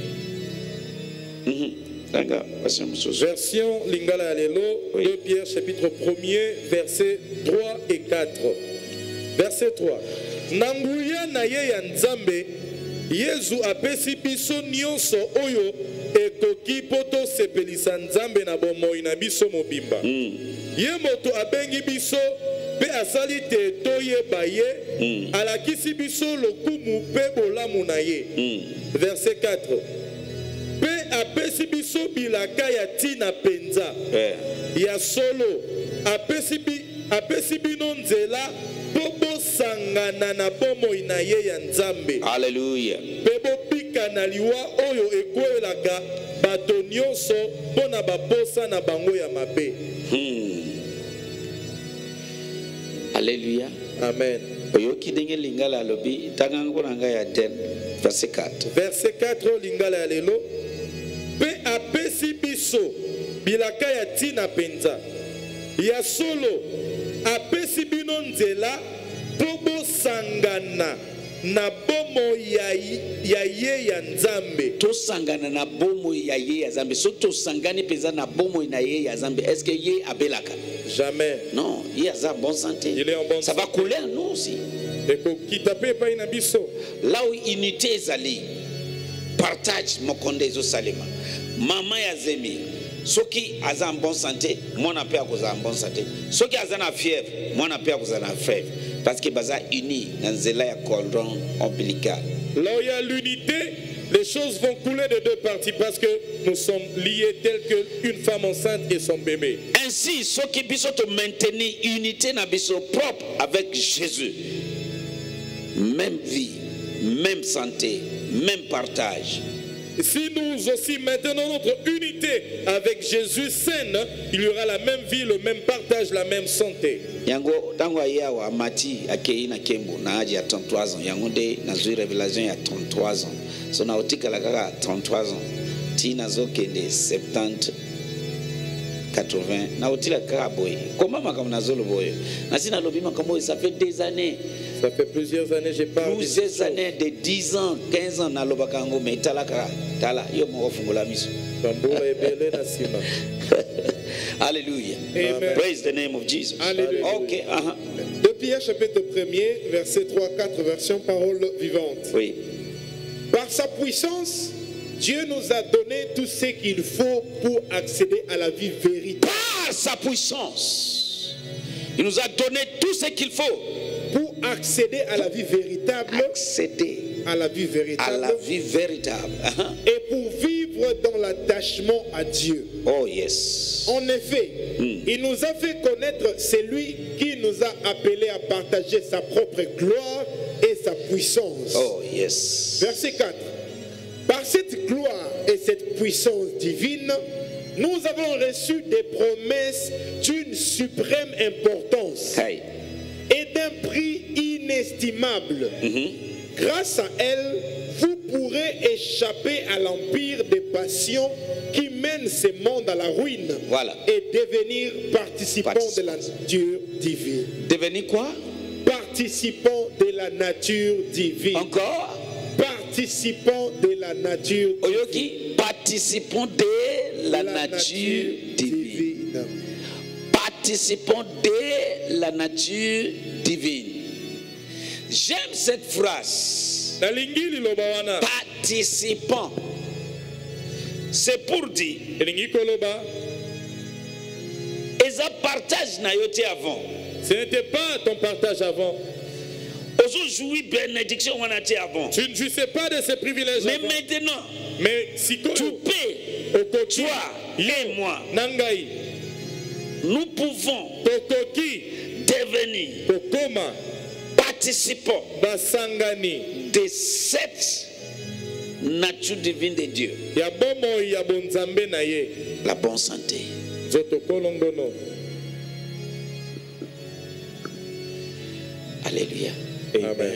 Mhm. Danga basi mususu. Version Lingala Alelo, Oui. deux Pierre chapitre premier, versets trois et quatre. Verset trois. Nanguya na ye ya nzambe, Yesu apesi biso nyonso oyo ekoki poto sepelisa nzambe na bomoi na biso mobimba. Ye moto abengi biso pe asali te toyeba ye, alakisi biso lokumu pe bolamu na ye. Verset quatre. Pe apesi biso bilaka ya tina penza. Eh. Ya solo apesi bi apesi bino nzela po bosangana na bomoi na ye ya nzambe Alléluia. pe bopika na liwa oyo ekwelaka bato nyonso mpo na baposa na bango ya mabe. Hmm. Alléluia. Amen. Oyoki ndenge lingala alobi tangango nanga ya den verset quatre. Verset quatre lingala ya lelo. Pe apesi biso bilaka ya tina penza. Ya solo apesi bino nzela po bosangana na bomo ya, ya ye ya nzambe. Tosangana na bomo ya ye ya zambe. So tosangani peza na bomo na ye ya zambe. Est-ce que ye abelaka? Jamais. Non, ye a bonne santé. Il est en bonne Ça va couler en nous aussi. ekokita pe epai na biso. Là où unité ezali, partage mokonde ezo salema. Mama ya zemi, soki aza en bonne santé, mwana pe akoza en bonne santé. Soki aza na fièvre, mwana pe akoza na fièvre. Parce que baza uni na nzela ya cordon ombilical. Là où il y a l'unité, les choses vont couler de deux parties parce que nous sommes liés tels qu'une femme enceinte et son bébé. Ainsi, soki biso to maintenir unité na biso propre avec Jésus. Même vie, même santé, même partage. Si nous aussi maintenons notre unité avec Jésus saine, il y aura la même vie, le même partage, la même santé. Yango tango ayawa mati akei na kembo na aji ya trente-trois ans. Yango de na zui révélation ya trente-trois ans. So na otika la kaka trente-trois ans. Ti na zo kende soixante-dix, quatre-vingts. Na otila kaka boy. Comment makam na zolo boy. Na sina lobima kamo ça fait des années. Ça fait plusieurs années que j'ai parlé. Plusieurs années de dix ans, quinze ans na lobaka ngo mais tala kaka. Tala yo mo fungula miso. Bamboula ebele na sima. Hallelujah. Amen. Praise the name of Jesus. Alléluia. Okay, uh-huh. deux Pierre chapitre premier, verset trois quatre, version parole vivante. Oui. Par sa puissance, Dieu nous a donné tout ce qu'il faut pour accéder à la vie véritable. Par sa puissance, il nous a donné tout ce qu'il faut. Pour accéder à la vie véritable, Accéder à la vie à véritable, la vie véritable. Uh-huh. et pour vivre dans l'attachement à Dieu. Oh yes. En effet, il nous a fait connaître celui qui nous a appelés à partager sa propre gloire et sa puissance. Oh yes. Verset quatre. Par cette gloire et cette puissance divine, nous avons reçu des promesses d'une suprême importance Hey. et d'un prix inestimable. Mhm. Grâce à elle, vous pourrez pourrait échapper à l'empire des passions qui mène ce monde à la ruine. Voilà. Et devenir participant Participant. de la nature divine. Devenir quoi? Participant de la nature divine. Encore? Participant de la nature divine. Oyoki, participant de la, nature, divine. Participant de la nature divine. J'aime cette phrase. nalingi liloba wana Participant. C'est pour dire, elingi koloba eza partage na yo te avant. ce n'était pas ton partage avant. Aujourd'hui, bénédiction wana te avant. Tu ne jouissais pas de ces privilèges Mais avant. maintenant, Mais tu sikoyo peux, okoki toi et moi, nangai nous pouvons tokoki devenir kokoma participants basangani de cette nature divine de Dieu. ya bomoi ya bonzambe na ye La bonne santé. nzoto kolongono. Alléluia. Amen.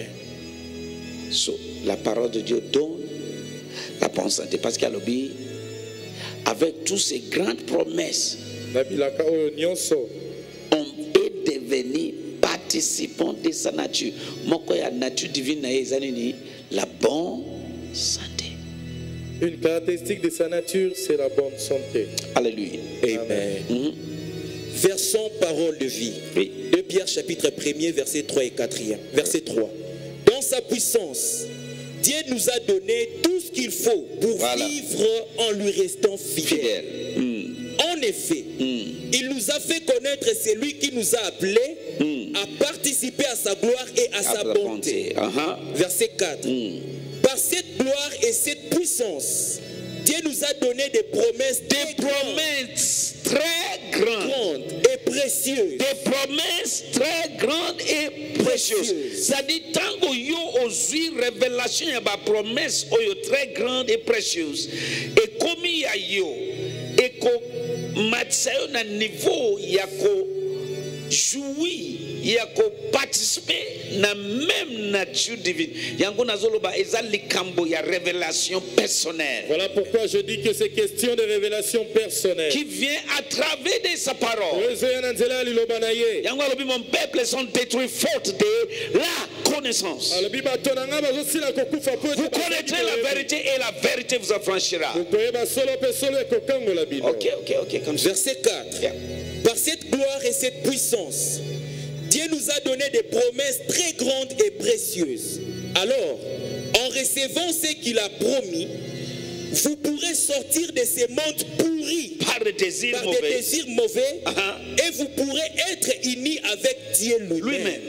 So, la parole de Dieu donne la bonne santé. Parce qu'à l'obéi, avec toutes ces grandes promesses, Na bilaka oyo nyonso on peut devenir participant de sa nature. Moko ya nature divine na ye eza nini? La bonne santé. une caractéristique de sa nature, c'est la bonne santé. Alléluia. Amen. Mhm. Versons parole de vie. Oui. deux Pierre chapitre premier, verset trois et quatre. Verset trois. Dans sa puissance, Dieu nous a donné tout ce qu'il faut pour Voilà. vivre en lui restant fidèle. Fidèle. Mhm. En effet, Mhm. il nous a fait connaître celui qui nous a appelés Mm. à participer à sa gloire et à sa la bonté. bonté. Aha. Verset quatre. Mhm. Par cette gloire et cette puissance, Dieu nous a donné des promesses Des promesses très grandes. grandes et précieuses. Des promesses très grandes et précieuses. Précieuses. C'est-à-dire, tant que yo osui révélation ya ba promesse oyo très grande et précieuse. Et comme ya yo, et ko matisa yo na niveau ya ko jouir, ya ko participer na même nature divine. Yango nazoloba eza likambo ya révélation personnelle. Voilà pourquoi je dis que c'est question de révélation personnelle. Qui vient à travers de sa parole. Ozoya na nzela ya liloba na ye. Yango alobi, mon peuple sont détruits faute de la connaissance. alobi bato na nga bazosila kokufa po ete Vous connaîtrez la vérité et la vérité vous affranchira. koyeba solo mpe solo ekokangola bino. Ok, ok, ok, comme ça. Verset quatre. Yeah. Par cette gloire et cette puissance, Dieu nous a donné des promesses très grandes et précieuses. Alors, en recevant ce qu'il a promis, vous pourrez sortir de ces mondes pourris Par le désir par des mauvais désirs mauvais Uh-huh. et vous pourrez être unis avec Dieu lui-même. lui-même.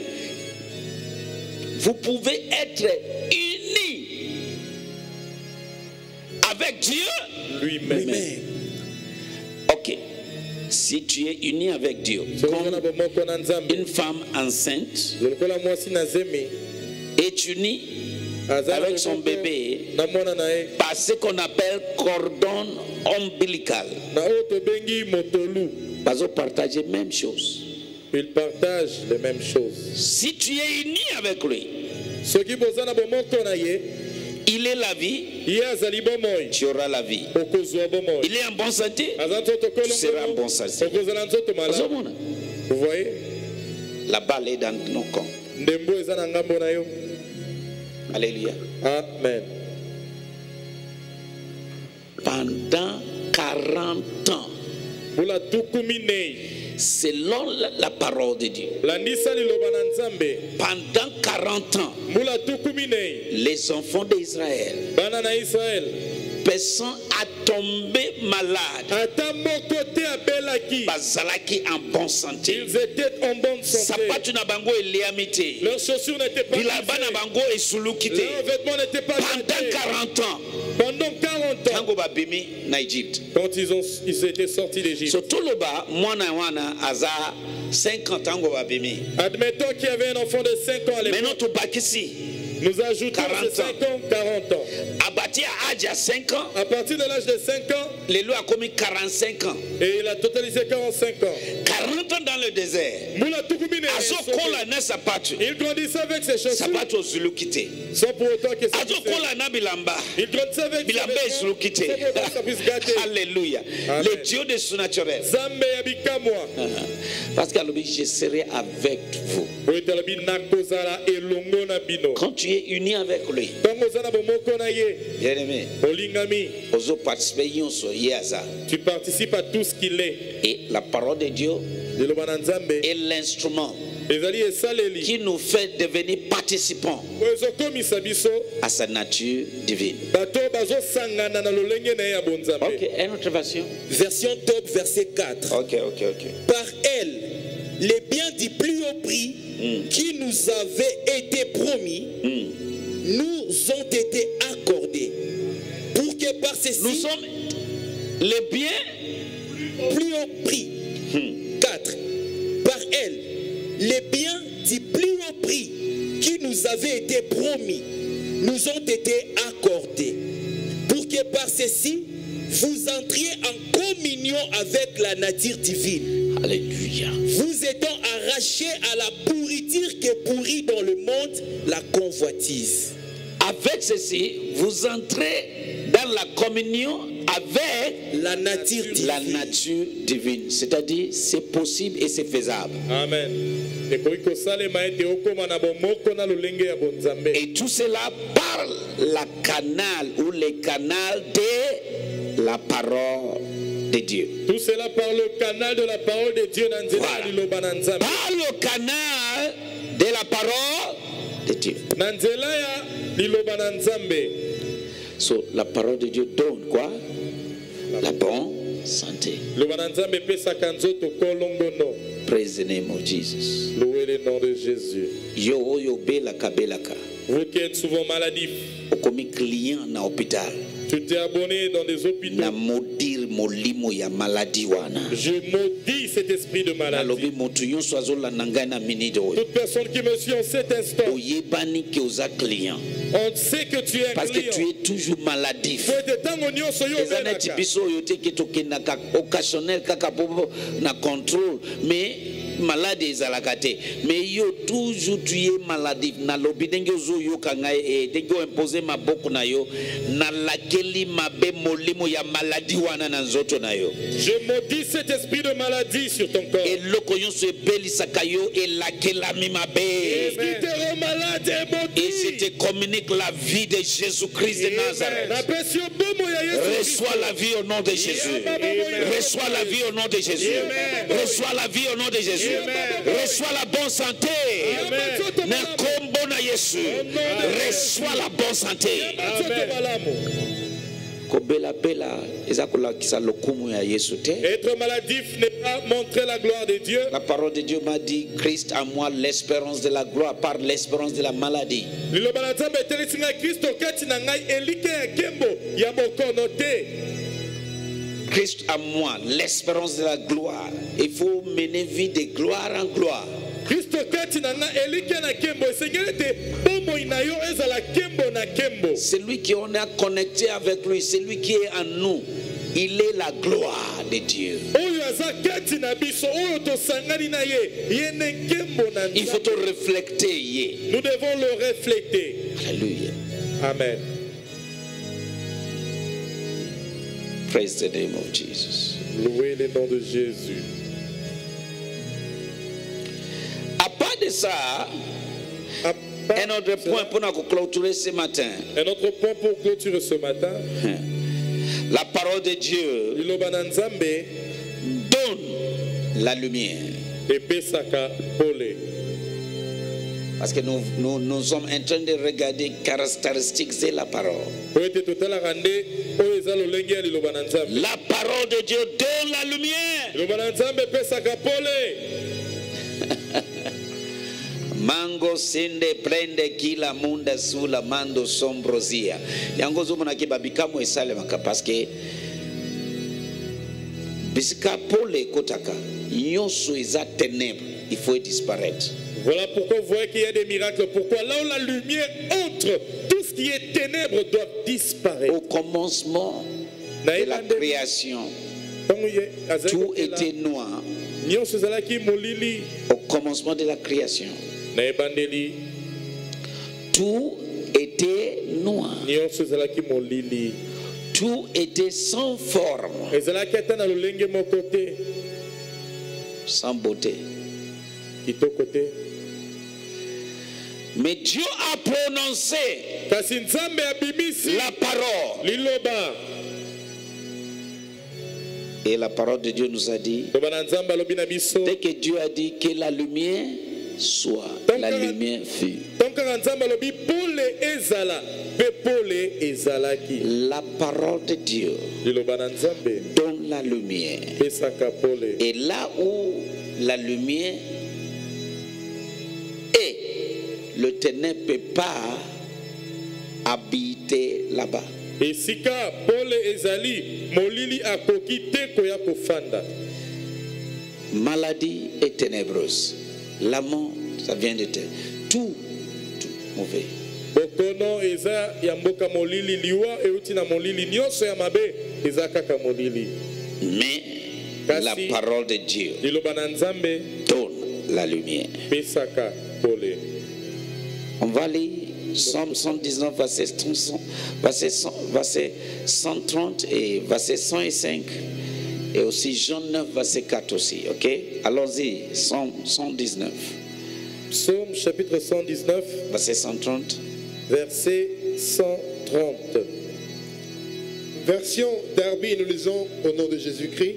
Vous pouvez être unis avec Dieu Lui-même. Lui-même. Ok. Si tu es uni avec Dieu, sokoza na comme bomoko na nzambe une femme enceinte lokola mwasi na zemi est unie aza na avec son bomoko bébé na mwana na ye par ce qu'on appelle cordon ombilical. na oyo tobengi motolu. Parce qu'on partage les mêmes choses. Ils partagent les mêmes choses. Si tu es uni avec lui, soki boza na bomoko na ye il est la vie, ye azali bomoi tu auras la vie. okozwa bomoi. Il est en bonne santé, aza nzoto tu seras en kolongono bonne santé. okozala nzoto malamu. Vous voyez, La balle est dans nos camps. ndembo eza na ngambo na yo. Alléluia. Amen. Pendant quarante ans, mbula tuku minei selon la, la parole de Dieu, landisa liloba na nzambe. pendant quarante ans, mbula tuku minei les enfants d'Israël, bana na Israel personne a tombé malade, ata moko te abelaki. bazalaki en bonne santé. Ils étaient en bonne santé. Sapatu na bango eliami te, Leurs chaussures n'étaient pas bilamba na usées. bango esuluki te. Leurs vêtements n'étaient pas Pendant jetés. quarante ans, Pendant quarante ans, tango babimi na Égypte. quand ils, ont, ils étaient sortis d'Égypte. So toloba mwana wana aza cinquante tango babimi. Admettons qu'il y avait un enfant de cinq ans à Maintenant l'époque. tobakisi Nous ajoutons quarante ces cinq ans, quarante ans. abati a âge à cinq ans, À partir de l'âge de cinq ans, lelo a commis quarante-cinq ans. et il a totalisé quarante-cinq ans. quarante ans dans le désert. Moula Tukumine azokola na sapato Il grandissait avec ses chaussures sapato ozuluki te sans pour autant que ça puisse- azokola na bilamba Il grandissait avec ses bilamba vêtements ezuluki te sans pour autant que ça puisse gâter. alléluia Amen. le Dieu de surnaturel Zambe ya bikamwa. parce qu'alobi je serai avec vous Oyo talobi nakozala elongo na bino. quand tu es uni avec lui Ntango oza na bomoko na ye, bien aimé olingami, ozo participer nyonso ye aza tu participes à tout ce qu'il est. et la parole de Dieu Liloba na Nzambe est l'instrument ezali esaleli qui nous fait devenir participants oyo ezokomisa biso à sa nature divine. bato bazosangana na lolenge na ye ya bonzambe. Ok, une autre version. Version top, verset quatre. Ok, ok, ok. Par elle, les biens du plus haut prix qui nous avaient été promis nous ont été accordés. Pour que par ceci, Nous sommes les biens. plus haut prix. quatre. Par elle, les biens du plus haut prix qui nous avaient été promis nous ont été accordés. Pour que par ceci, vous entriez en communion avec la nature divine. Alléluia. Vous étant arrachés à la pourriture que pourrit dans le monde la convoitise. Avec ceci, vous entrez dans la communion avec La nature divine. la nature divine. C'est-à-dire, c'est possible et c'est faisable. Amen. Ekoki kosalema ete okoma na bomoko na lolenge ya bonzambe. Et tout cela par la canal ou les canals de la parole de Dieu. Tout cela par le canal de la parole de Dieu na nzela Voilà. ya liloba na Nzambe. Par le canal de la parole de Dieu. Na nzela ya liloba na Nzambe. So, la parole de Dieu donne quoi? La bonne santé. Liloba na Nzambe epesaka nzoto kolongono. Praise the name of Jesus. Louez le nom de Jésus. Yo oyo belaka belaka. Vous qui êtes souvent maladif, Okomi client na hôpital. tu t'es abonné dans des hôpitaux. Na modir molimo ya maladi wana. Je maudis cet esprit de Nalobi maladie. motu nyonso azolanda ngai na minute oyo. Toute personne qui me suit en cet instant, Oyebani ke oza client. on sait que tu es un Parce que client. tu es toujours maladif. Faut être tango nyonso yo eza neti obelaka. biso oyo te ke tokendaka occasionnel kaka po na contrôle mais malade ezalaka te mais yo toujours tu es maladif nalobi ndenge ozoyoka ngai e ndenge oimpose maboko na yo nalakeli mabe molimo ya maladi wana na nzoto na yo Je maudis cet esprit de maladie sur ton corps. eloko nyonso ebelisaka yo elakelami mabe Ce qui te rend malade est et je maudit. te communique la vie de Jésus-Christ de Amen. Nazareth. La passion bomo ya Yesu Christ. Reçois la vie au nom de Jésus. Reçois la vie au nom de Jésus. Reçois la vie au nom de Jésus. Reçois la bonne santé. Amen. Na kombo na Yesu. Reçois la bonne santé. Nzoto malamu. Kobela bela eza kolakisa lokumu ya Yesu te. Être maladif n'est pas montrer la gloire de Dieu. La parole de Dieu m'a dit Christ à moi l'espérance de la gloire par l'espérance de la maladie. Liloba na Nzambe etelisi ngai Kristo kati na ngai elike ya nkembo ya bokono te. Christ à moi l'espérance de la gloire. Il faut mener vie de gloire en gloire. Kristo kati na ngai elike na nkembo esengeli ete bomoi na yo ezala nkembo na nkembo. Celui qui on a connecté avec lui, celui qui est en nous, il est la gloire de Dieu. Oyo aza kati na biso oyo tosangani na ye ye ne nkembo na Il faut te Nzambe. refléter. yeah. Nous devons le refléter. Alléluia. Amen. Praise the name of Jesus. Louez le nom de Jésus. À part de ça, À part un autre point pour nous clôturer ce matin. Un autre point pour clôturer ce matin. La parole de Dieu Liloba na Nzambe donne la lumière. epesaka pole. Parce que nous, nous, nous sommes en train de regarder caractéristiques de la parole. Po ete totalaka nde oyo eza lolenge ya liloba na Nzambe. La parole de Dieu donne la lumière. Liloba na Nzambe epesaka pole. Mango sende prende kila munda sula mando sombrozia. Yango zomona ke babikamo esalemaka parce que bisika pole kotaka nyonso eza ténèbres, il faut disparaître. Voilà pourquoi vous voyez qu'il y a des miracles. Pourquoi là où la lumière entre, tout ce qui est ténèbres doit disparaître. Au commencement de la création, tout était noir, nyonso ezalaki molili au commencement de la création. na ebandeli, Tout était noir. nyonso ezalaki molili, Tout était sans forme, ezalaki ata na lolenge moko te, sans beauté. kitoko te. Mais Dieu a prononcé Kasi Nzambe abimisi la parole. liloba, Et la parole de Dieu nous a dit, loba na Nzambe alobi na biso, dès que Dieu a dit que la lumière soit, la lumière fut. donc kaka Nzambe alobi pole ezala, pe pole ezalaki. La parole de Dieu Liloba na Nzambe donne la lumière. pesaka pole. Et là où la lumière est, le ténèbre ne peut pas habiter là-bas. Esika pole ezali, molili akoki te koya kofanda. Maladie est ténébreuse. La mort, ça vient de terre. Tout, tout mauvais. Bokono eza ya mboka molili, liwa euti na molili, nyonso ya mabe eza kaka molili. Mais Kasi, la parole de Dieu liloba na Nzambe donne la lumière. pesaka pole. On va lire Psaume cent dix-neuf, verset cent, verset cent, verset cent trente et verset cent cinq. Et aussi Jean neuf, verset quatre aussi. Ok? Allons-y. Psaume cent dix-neuf, Psaume chapitre cent dix-neuf, verset cent trente. verset cent trente. Version Darby, nous lisons au nom de Jésus-Christ.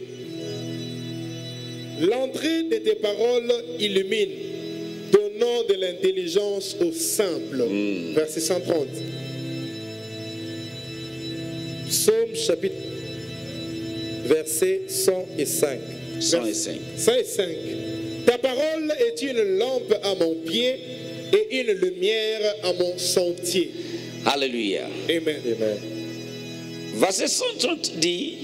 L'entrée de tes paroles illumine, donnant de l'intelligence aux simples. Mm. Verset cent trente. Psaume chapitre verset cent cinq. cent cinq. cent cinq. Ta parole est une lampe à mon pied et une lumière à mon sentier. Alléluia. Amen. Amen. Verset cent trente dit,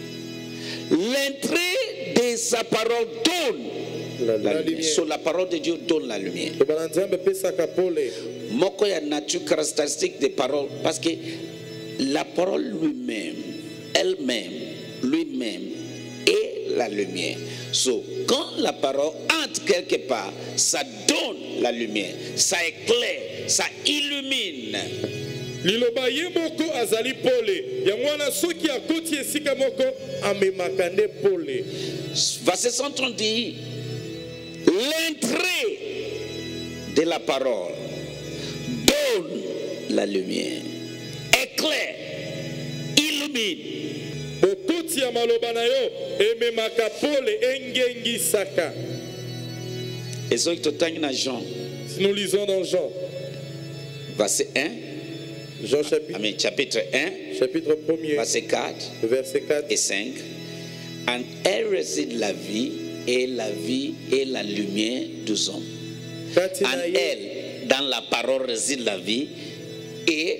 l'entrée de sa parole donne La, la la, lumière. So, la parole de Dieu donne la lumière. loba na Nzambe pesaka pole. Moko ya nature caractéristique des paroles, parce que la parole lui-même, elle-même, lui-même est la lumière. So, quand la parole entre quelque part, ça donne la lumière, ça éclaire, ça illumine. Liloba ye moko azali pole. Yango wana soki akoti esika moko amemaka nde pole. Verset cent trente dit, l'entrée de la parole donne la lumière, éclaire, illumine. Bokoti ya maloba na yo ememaka pole engengisaka. Et ce qui est dans Jean, Si nous lisons dans Jean, verset un, Jean chapitre, Amen, chapitre un, chapitre premier, verset quatre verset quatre et cinq. En elle réside la vie, et la vie est la lumière des hommes. kati En na ye, elle, dans la parole réside la vie, et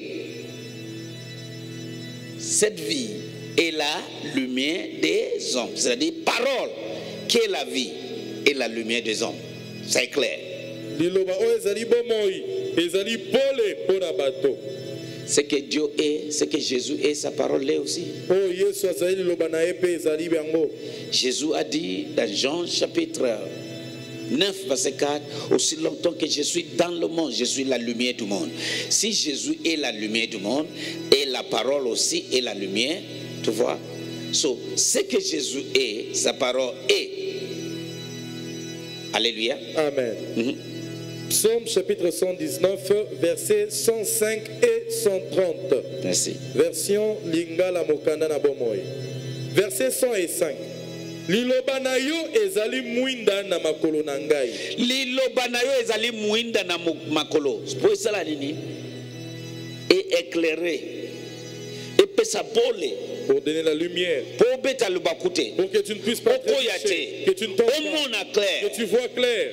cette vie est la lumière des hommes. C'est-à-dire, parole qui est la vie et la lumière des hommes. C'est clair. liloba oyo ezali bomoi, ezali pole pona bato. Ce que Dieu est, ce que Jésus est, sa parole l'est aussi. Oyo Yesu azali liloba na ye pe ezali yango. Jésus a dit dans Jean chapitre neuf, verset quatre, aussi longtemps que je suis dans le monde, je suis la lumière du monde. Si Jésus est la lumière du monde, et la parole aussi est la lumière, tu vois. So, ce que Jésus est, sa parole est. Alléluia. Amen. Mhm. Psaume chapitre cent dix-neuf, versets cent cinq et cent trente. Merci. Version Lingala Mokanda na bomoi. Verset cent cinq. Liloba na yo ezali mwinda na makolo na ngai. Liloba na yo ezali muinda na mo- makolo. Po esala nini? Et éclairer. Et pesa pole. Pour donner la lumière. Po beta lubakute. Pour que tu ne puisses pas Oko ya trébucher, te. que tu ne tombes pas, Omona que clair. tu vois clair.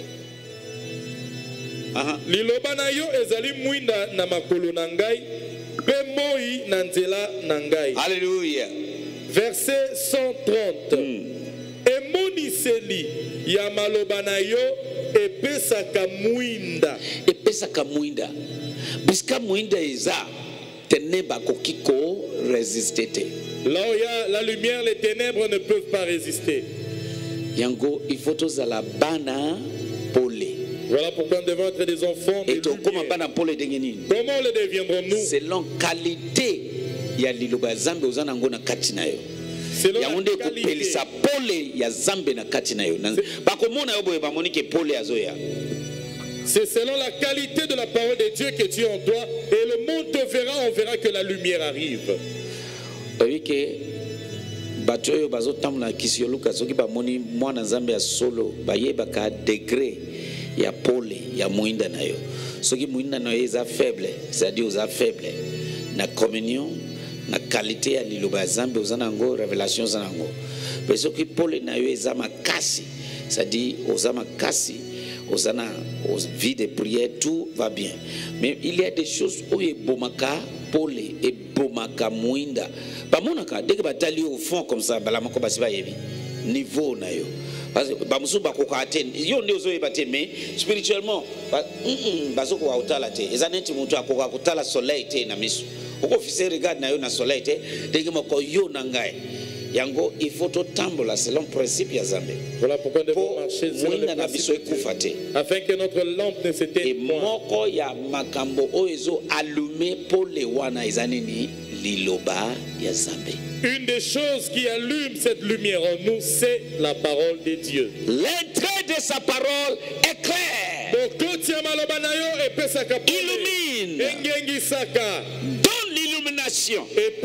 Aha. Liloba na yo ezali mwinda na makolo na ngai, pe moi na nzela na ngai. Alléluia. Verset cent trente. Emoniseli ya maloba na yo epesaka mwinda. Epesaka muinda. Biska muinda eza teneba kokiko resistete. Là où il y a la lumière, les ténèbres ne peuvent pas résister. Yango, il faut tous à la bana polé. Voilà pourquoi nous devons être des enfants de Et to comment lumière. bana polé dengeni? Comment le deviendrons-nous? Selon qualité ya liloba zambe ozana ngo na kati na yo. Selon Ya la nde qualité. kopelisa pole ya zambe na kati na yo. Bakomona yo boye bamoni ke pole azoya. C'est selon la qualité de la parole de Dieu que tu es en toi. Et le monde te verra, on verra que la lumière arrive. Oui que bato oyo bazotambola kisioluka soki bamoni mwana nzambe ya solo bayebaka degré ya pole ya moinda na yo. Soki moinda na yo eza faible, c'est-à-dire oza faible na communion, na qualité ya liloba ya Nzambe oza nango, révélation oza nango. Mais soki pole na yo eza makasi, c'est-à-dire oza makasi, oza na vie de prière, tout va bien. Mais il y a des choses où ebomaka pole et bomaka moinda. Bamonaka dès que batali au fond comme ça, balamako basi ba yebi niveau na yo. Parce que bamusu bakoka atteindre yo ndio zo yebate mais spirituellement ba mm bazoko wa utala te. Ezaneti muntu akoka kutala soleil te na misu. Oko officier regarde na yo na soleil te, dès que moko yo na ngai. Yango il faut to tambola selon principe ya Nzambe. Voilà pourquoi nous devons marcher selon le principe de Dieu, afin que notre lampe ne s'éteigne point. Et moko ya makambo oezo allumer pole wana ezanini liloba ya Nzambe. Une des choses qui allume cette lumière en nous, c'est la parole de Dieu. L'entrée de sa parole est claire. Illumine. Donne l'illumination.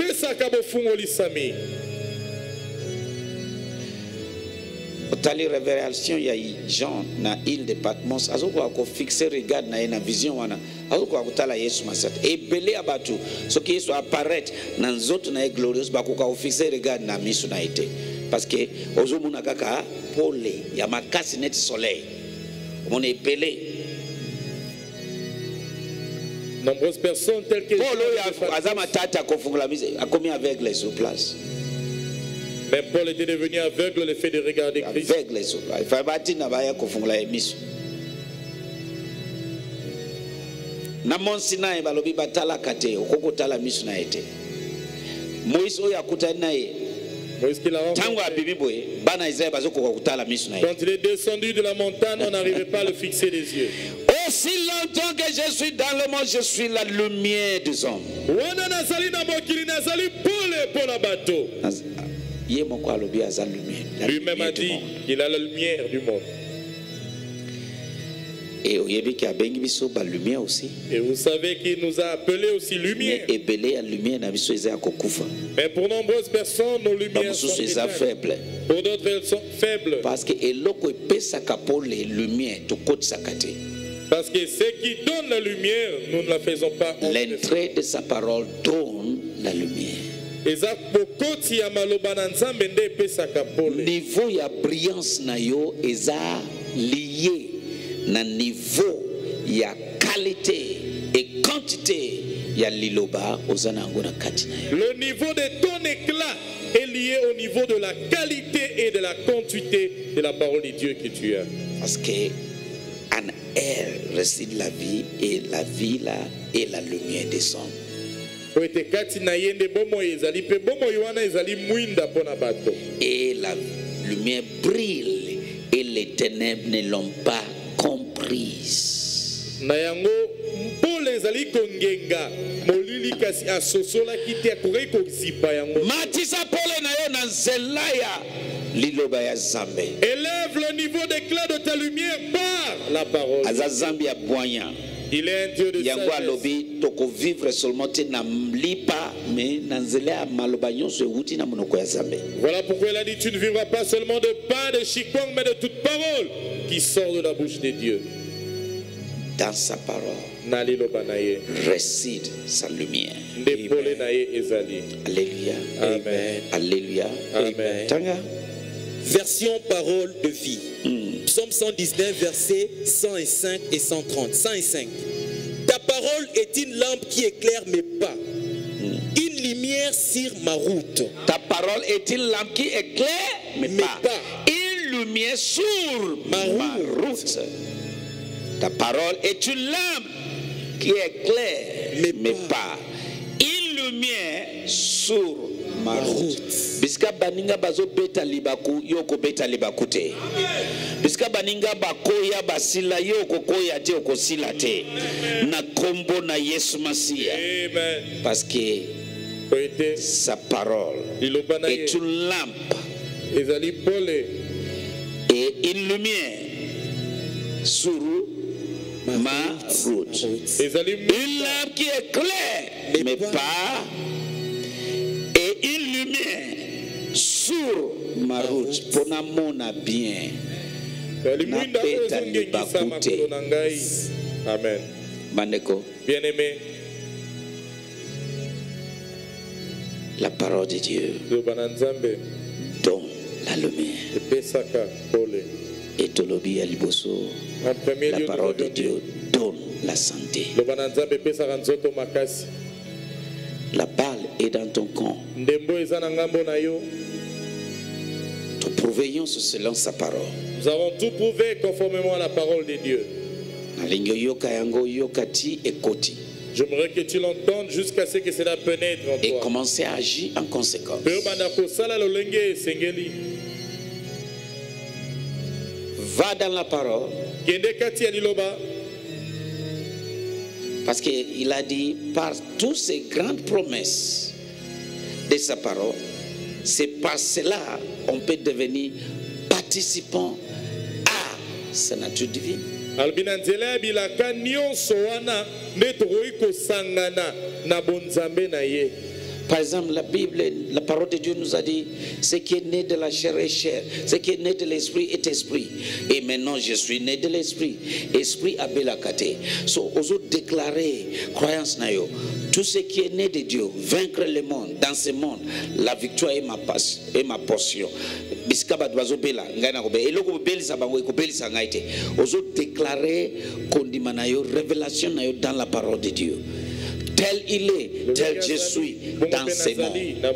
Tali révélation ya Jean na île de Patmos azoko ko fixer regard na na vision wana azoko akutala Yesu masat e belé abatu so que Yesu apparaître na nzoto na glorious ba ko ka fixer regard na misu na été parce que ozomuna kaka pole ya makasi net soleil on est belé. Nombreuses personnes telles que Paul ya azama tata ko fungula mise a commis aveugle sur place. Mais Paul était devenu aveugle le fait de regarder Christ. Aveugle sur place. Il fallait bâtir na baya ko fungula emiso. Na Mont Sinai balobi batala kate okoko tala miso na ete. Moïse oya kutana naye. Moïse qui l'a rencontré. Tango abibi boye bana Israël bazoko kutala miso na ete. Quand il est descendu de la montagne, on n'arrivait pas à le fixer les yeux. Aussi longtemps que je suis dans le monde, je suis la lumière des hommes. Wana nazali na mokili nazali pole pona bato. Lui-même a dit qu'il a la lumière du monde. Et lumière aussi. Et vous savez qu'il nous a appelés aussi lumière. Mais pour nombreuses personnes, nos lumières sont faibles. Pour d'autres, elles sont faibles. Parce que Parce que ce qui donne la lumière, nous ne la faisons pas. L'entrée de sa parole donne la lumière. Niveau ya brillance na yo eza lié na niveau ya qualité et quantité ya liloba ozana ngo na kati na yo. Le niveau de ton éclat est lié au niveau de la qualité et de la quantité de la parole de Dieu que tu as. Parce que en elle réside la vie et la vie là est la lumière des hommes. Et la lumière brille et les ténèbres ne l'ont pas comprise. Matisa pole na yo na zelaya liloba ya Nzambe. Élève le niveau d'éclat de ta lumière par la parole. Azazambi ya bwanya. Il est un Dieu de sagesse. Toko vivre seulement na mlipa mais na nzela maloba nyonso ewuti na monoko ya Nzambe. Voilà pourquoi il a dit tu ne vivras pas seulement de pain de chikwang mais de toute parole qui sort de la bouche de Dieu. Dans sa parole réside sa lumière. Alléluia. Amen. Alléluia. Amen. Tanga. Version parole de vie. Mm. Psaume cent dix-neuf, versets cent cinq et cent trente. cent cinq. Ta parole est une lampe qui éclaire mes pas, mm. une lumière sur ma route. Ta parole est une lampe qui éclaire mes, mes pas. pas, une lumière sur ma, ma route. route. Ta parole est une lampe qui éclaire mes, mes pas. pas, une lumière sur ma route. Bisika baninga bazo beta libaku yoko beta libaku te. Bisika baninga bakoya basila yoko koya te oko sila te. Na kombo na Yesu Masia. Parce que sa parole est une lampe et une lumière sur ma route. Une lampe qui est claire, mais pas, et une lumière sur ma route. Pour mon bien. Amen. Maneko. Bien-aimé, la parole de Dieu donne la lumière. Et Tolobi Aliboso, la parole de Dieu donne la santé. La balle est dans ton camp. Nous prouvons selon sa parole. Nous avons tout prouvé conformément à la parole de Dieu. J'aimerais que tu l'entendes jusqu'à ce que cela pénètre en toi. Et commencer à agir en conséquence. Va dans la parole. Parce qu'il a dit, par toutes ces grandes promesses de sa parole, c'est par cela qu'on peut devenir participant à sa nature divine. Par exemple, la Bible, la parole de Dieu nous a dit, ce qui est né de la chair est chair, ce qui est né de l'esprit est esprit. Et maintenant, je suis né de l'esprit. Esprit a belakate. So, oso déclarer croyance na yo. Tout ce qui est né de Dieu, vaincre le monde, dans ce monde, la victoire est ma, passe, est ma portion. Biskaba doazo bela, ngaina kobe. Eloko beli sabango, eko beli sangaite. Oso déclarer kondima na yo, révélation na yo dans la parole de Dieu. Tel il est, tel je suis dans ces mondes.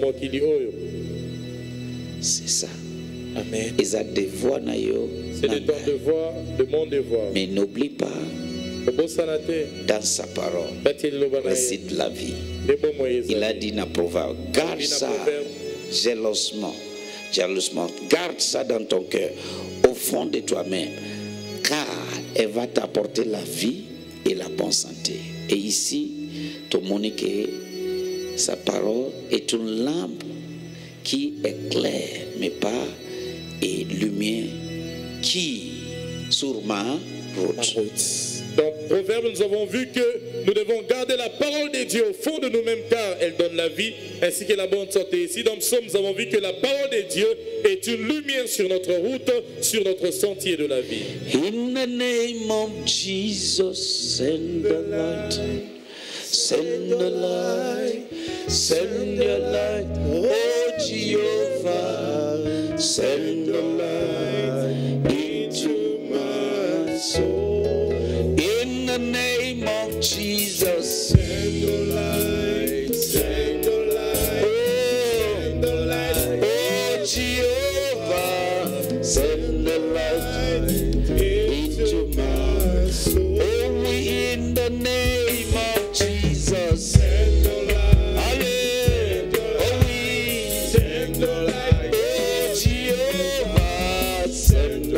C'est ça. Amen. C'est le temps de voir, de mon devoir. Mais n'oublie pas, dans sa parole, réside la vie. Il a dit dans Proverbe, garde ça jalousement, jalousement, garde ça dans ton cœur, au fond de toi-même, car elle va t'apporter la vie et la bonne santé. Et ici, tout le monde que sa parole est une lampe qui éclaire, mais pas et lumière qui sur ma route. Dans Proverbe, nous avons vu que nous devons garder la parole de Dieu au fond de nous-mêmes car elle donne la vie ainsi que la bonne santé. Ici dans Psaume, nous avons vu que la parole de Dieu est une lumière sur notre route, sur notre sentier de la vie. In the name of Jesus, send the light, send the light, send the light, oh Jehovah, send the light into my soul. In the name of Jesus, send the light, send the light, oh, send the light, oh Jehovah, send the light into my soul. Oh, we in the name of Jesus, send the light, oh, we send the light, oh Jehovah, send the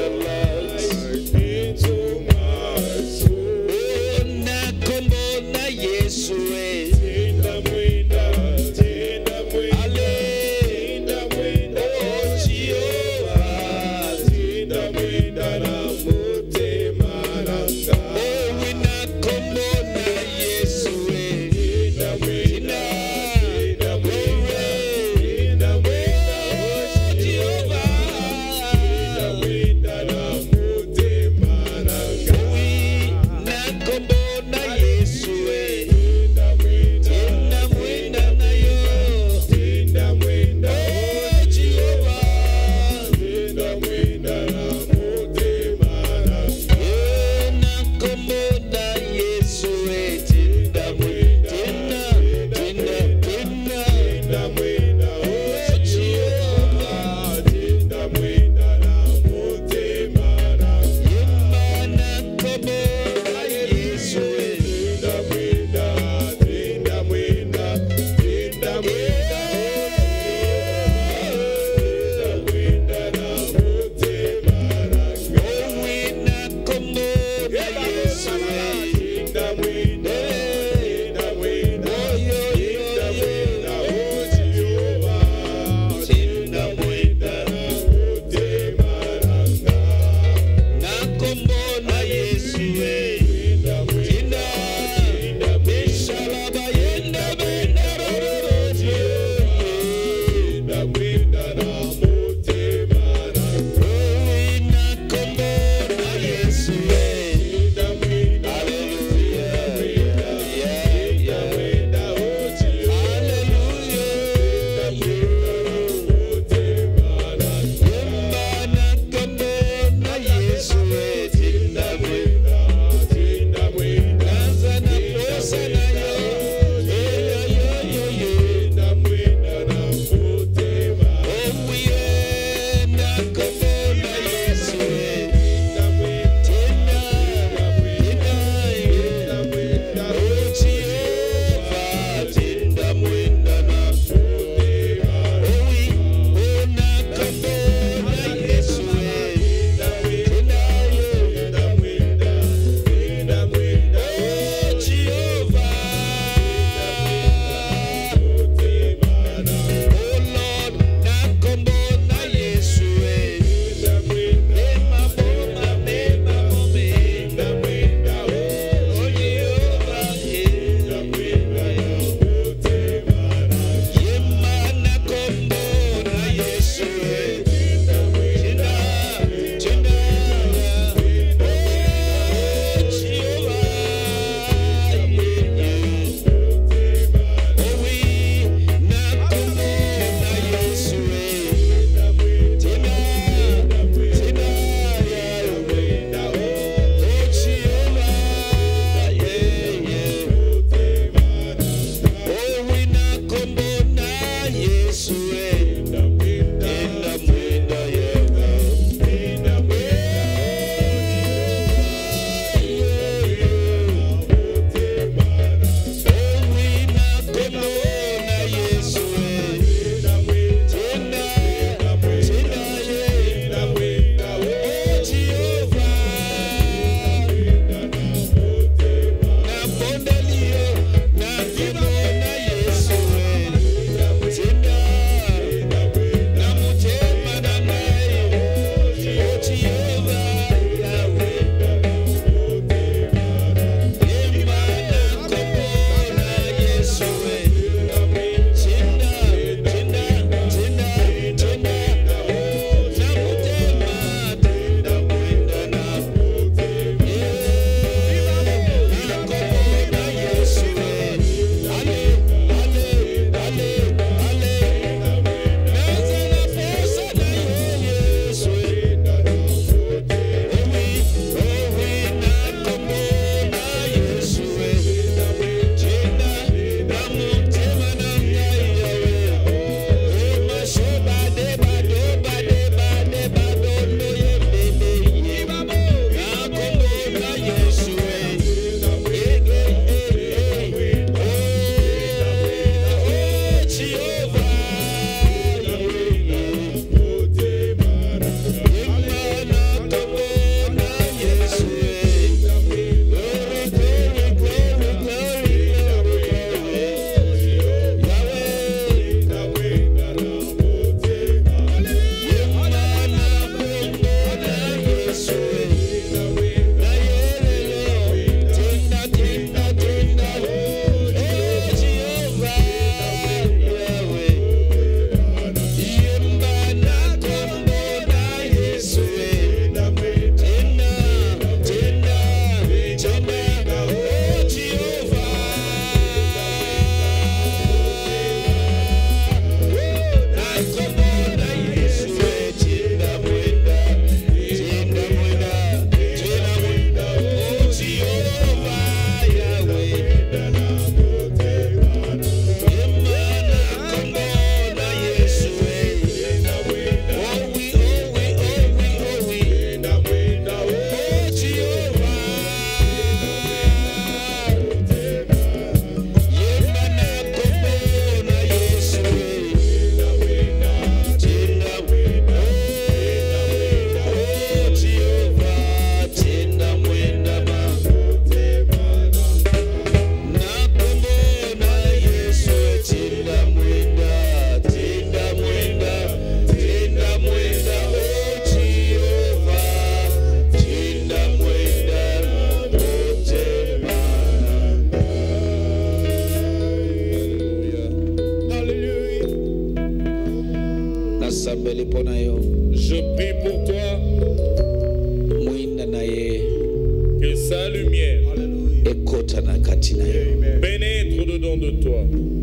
Que sa lumière ekota na kati na yo pénètre dedans de toi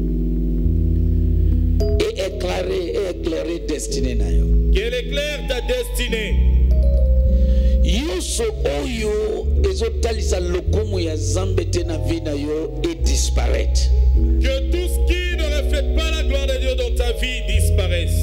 et éclairer et éclairer destinée na yo. qu'elle éclaire ta destinée. Yoso oyo ezotalisa lokumu ya Nzambe te na vie na yo et disparaître. Que tout ce qui ne reflète pas la gloire de Dieu dans ta vie disparaisse.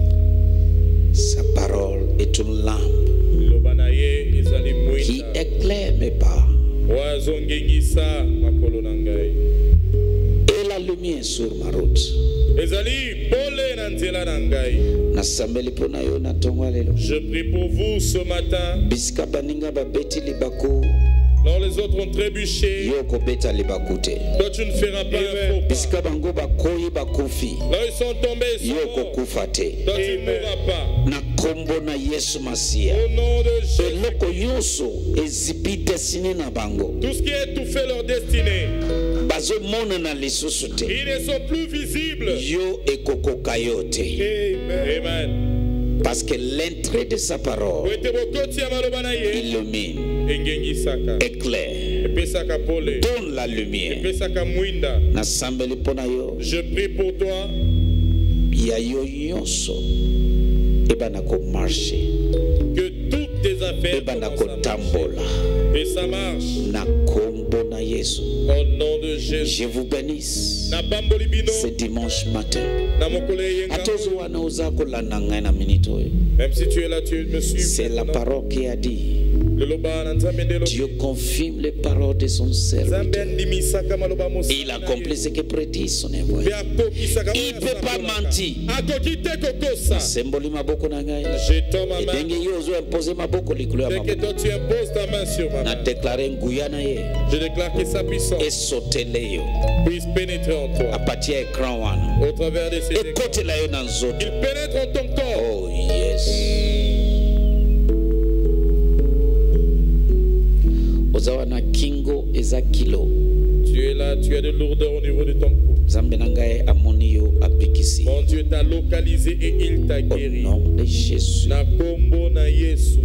Sa parole est une lampe Lobanaye ezali qui mwinda. éclaire mes pas Wazongengisa makolo na ngai. et la lumière sur ma route. Ezali pole na nzela na ngai. Nasambeli pona yo na tongo lelo. Je prie pour vous ce matin. Bisika baninga babeti libako Quand les autres ont trébuché, yo kobeta libaku te. toi tu ne feras pas un faux pas. Bisika bango bakoyi bakufi Là ils sont tombés, ils yo sont morts. kokufa te. Toi tu ne mourras pas. Na kombo na Yesu Masia. Au nom de Jésus. Eloko yoso ezipi desine na bango. Tout ce qui a étouffé leur destinée, Bazomona na lisusu te. ils ne sont plus visibles. Yo ekokoka yo te. Amen. Amen. Parce que l'entrée de sa parole Wetebokoti ya maloba na ye, illumine, engengisaka, éclaire, epesaka pole, donne la lumière. epesaka mwinda. Nasambeli pona yo Je prie pour toi ya yo nyonso ebana ko marcher que toutes tes affaires ebana commencent ko à tambola marcher. Et ça marche. na kombo na Yesu. Au nom de Jésus. Je vous bénisse Na bamboli bino, ce dimanche matin. na mokolo yenga. Atozo wana uza kolanda ngai na minute oyo. Même si tu es là, tu me suis. C'est la parole qui a dit. Le loba na nzambe nde lo- Dieu confirme les paroles de son Nzambe serviteur. andimisaka maloba mosi Et il na ye. accomplit ce que prédit son envoyé. Pe akokisaka Il oyo ne peut pas asakolaka. mentir. Akoki te kokosa. Semboli maboko na ngai. Jetons ma main. Edenge yo ozo imposer maboko likolo ya Dès que maboko. toi tu imposes ta main sur ma Na main, déclarer nguya na ye. je déclare que sa puissance Esotele yo. puisse pénétrer en toi. A partir ya écran wana. Au travers de ces écrans. Ekotela yo na nzoto. Il pénètre en ton corps. Oh yes. Ozawa na kingo eza kilo. Tu es là, tu as de lourdeur au niveau de ton cou. Nzambe na ngai amoni yo apikisi. Mon Dieu t'a localisé et il t'a Au guéri. nom de Jésus. Na kombo na Yesu.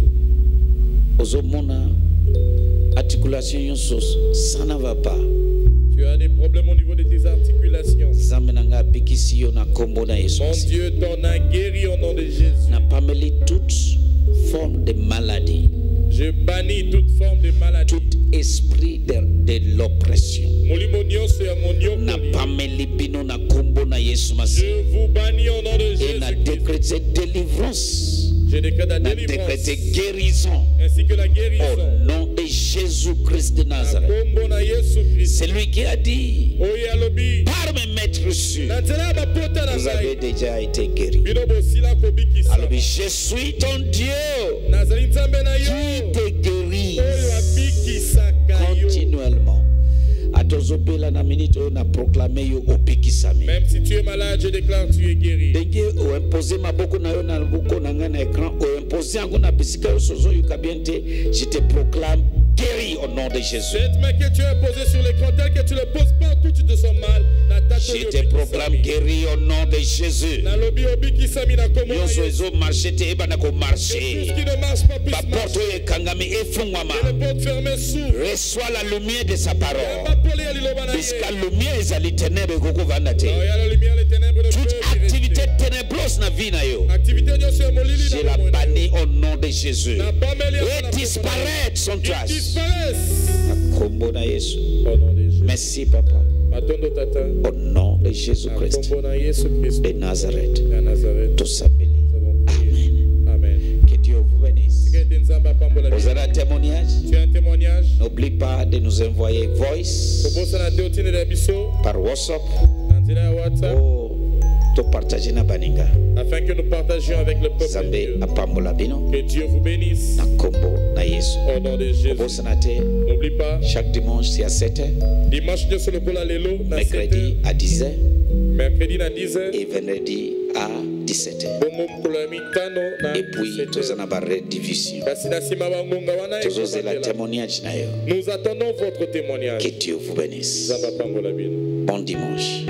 Ozomona articulation nyonso ça ne va pas. Tu as des problèmes au niveau de tes articulations. Nzambe na ngai apikisi yo na kombo na Yesu. Mon Dieu t'en a guéri au nom de Jésus. Na pameli toute forme de maladie, Je bannis toute forme de maladie. tout esprit de, de l'oppression. Molimo nyonso ya monioko. Na pameli bino na kombo na Yesu Masi. Je vous bannis au nom de Et na Jésus. décrété délivrance, Je décrète la na délivrance décrété guérison ainsi que la au guérison. nom de Jésus-Christ de Na Nazareth. kombo na Yesu Christ. C'est lui qui a dit, Oyo alobi. par mes maîtres sûrs, Na nzela ya bapota na vous avez ngai. déjà été guéris. Bino bosila kobikisa. Alors, je suis ton Dieu Nazali nzambe na qui yo. te guérit Oyo abikisaka yo. continuellement. Atozopela na minute oyo na proclamer yo opikisami. Même si tu es malade, je déclare que tu es guéri. Ndenge oimpose maboko na yo na loboko na ngai na écran, oimpose yango na bisika yo sozo yoka bien te, je te proclame guéri au nom de Jésus. Cette main que tu as posée sur l'écran, tel que tu le poses partout, tu te sens mal. Na tata Je yo te proclame obikisami. guéri au nom de Jésus. Na lobi obikisami na kombo na Nyonso Yesu. ezo marché te ebana ko Que tout ce marché. qui ne marche pas puisse Baporte marcher. oyo ekangami efungwama. Que les portes fermées s'ouvrent. Reçois la lumière de sa parole. Bapole ya liloba na Bisika ye. lumière ezali ténèbre ekokovanda te. Alors, il y a la lumière, les ténèbres ne Toute peuvent y activité rester. ténébreuse na vie na yo, Activité nyonso ya molili je na la bomoi na yo. bannis au nom de Jésus. Na pameli ya Et na disparaître sans Ils trace. disparaissent. Na kombo na Yesu. Au nom de Jésus. Merci papa. Matondo tata. Au nom de Na Jésus-Christ kombo na Yesu Christ. de Nazareth. Na Nazareth. Tosambeli. Nous avons prié. Amen. Amen. Que Dieu vous bénisse. Que Nzambe apambola Vous biso. avez un témoignage? Tu as un témoignage. N'oublie pas de nous envoyer voice Kobosa na teotine na biso. par WhatsApp Na nzela ya WhatsApp. ou to partager na baninga. Afin que nous partagions avec le peuple de Zambe Dieu. apambola bino Que Dieu vous bénisse. na kombo na Yesu. Au nom de Jésus. Kobosana te N'oublie pas. chaque dimanche c'est à sept heures, Dimanche nyonso lokola lelo na sept mercredi heures. à dix heures Mercredi na dix heures. et vendredi à dix-sept heures. Bongo mokolo ya mitano na Et puis dix-sept toza heures. na ba rediffusion. Kasi na nsima bangonga wana Tozozela ekobandela. témoignage na yo. Nous attendons votre témoignage. Que Dieu vous bénisse. Nzambe apambola bino. Bon dimanche.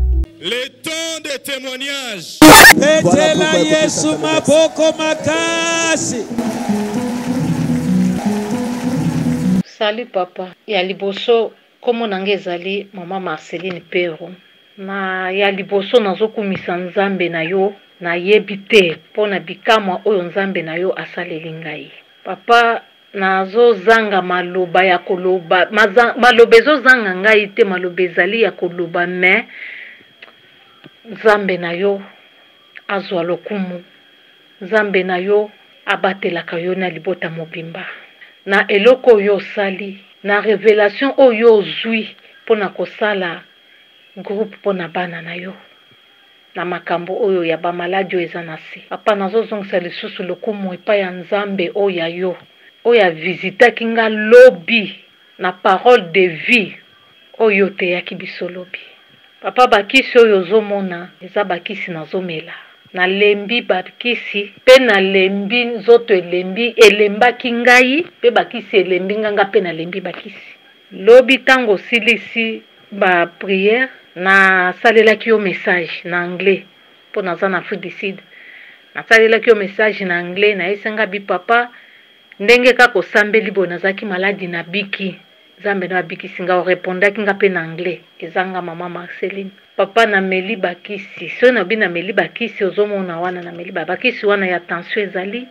Le temps de témoignage. Petela Yesu maboko makasi. Salut papa. Ya liboso komo nange ezali mama Marceline Pero. Na ya liboso nazokumisa nzambe na yo na yebi te pona bikamwa oyo nzambe na yo asaleli ngai. Papa nazo zanga maloba ya koloba maza, maloba ezozanga ngai te, maloba ezali ya koloba me nzambe na yo azwa lokumu, nzambe na yo abatelaka yo na libota mobimba. Na eloko oyo osali, na révélation oyo ozwi pona kosala groupe pona bana na yo, na makambo oyo ya bamaladi oyo eza na se. Papa nazozongisa lisusu lokumu epai ya nzambe oyo ya yo, oyo ya visitaki nga lobi na parole de vie oyo teyaki biso lobi. Papa bakisi oyo ozomona eza bakisi nazomela. Na lembi bakisi pe na lembi nzoto elembi elembaki ngai pe bakisi elembi nganga pe na lembi bakisi. Lobi tango silisi ba prière na salelaki yo message na anglais po naza na Afrique du Sud. Na salelaki yo message na anglais na esenga bi papa ndenge kaka osambeli bo nazaki maladi na biki. Zambe na biki singa o répondaki nga pe na anglais ezanga mama Marceline. Papa na meli bakisi so na bi na meli bakisi ozomona wana na meli bakisi wana ya tension ezali,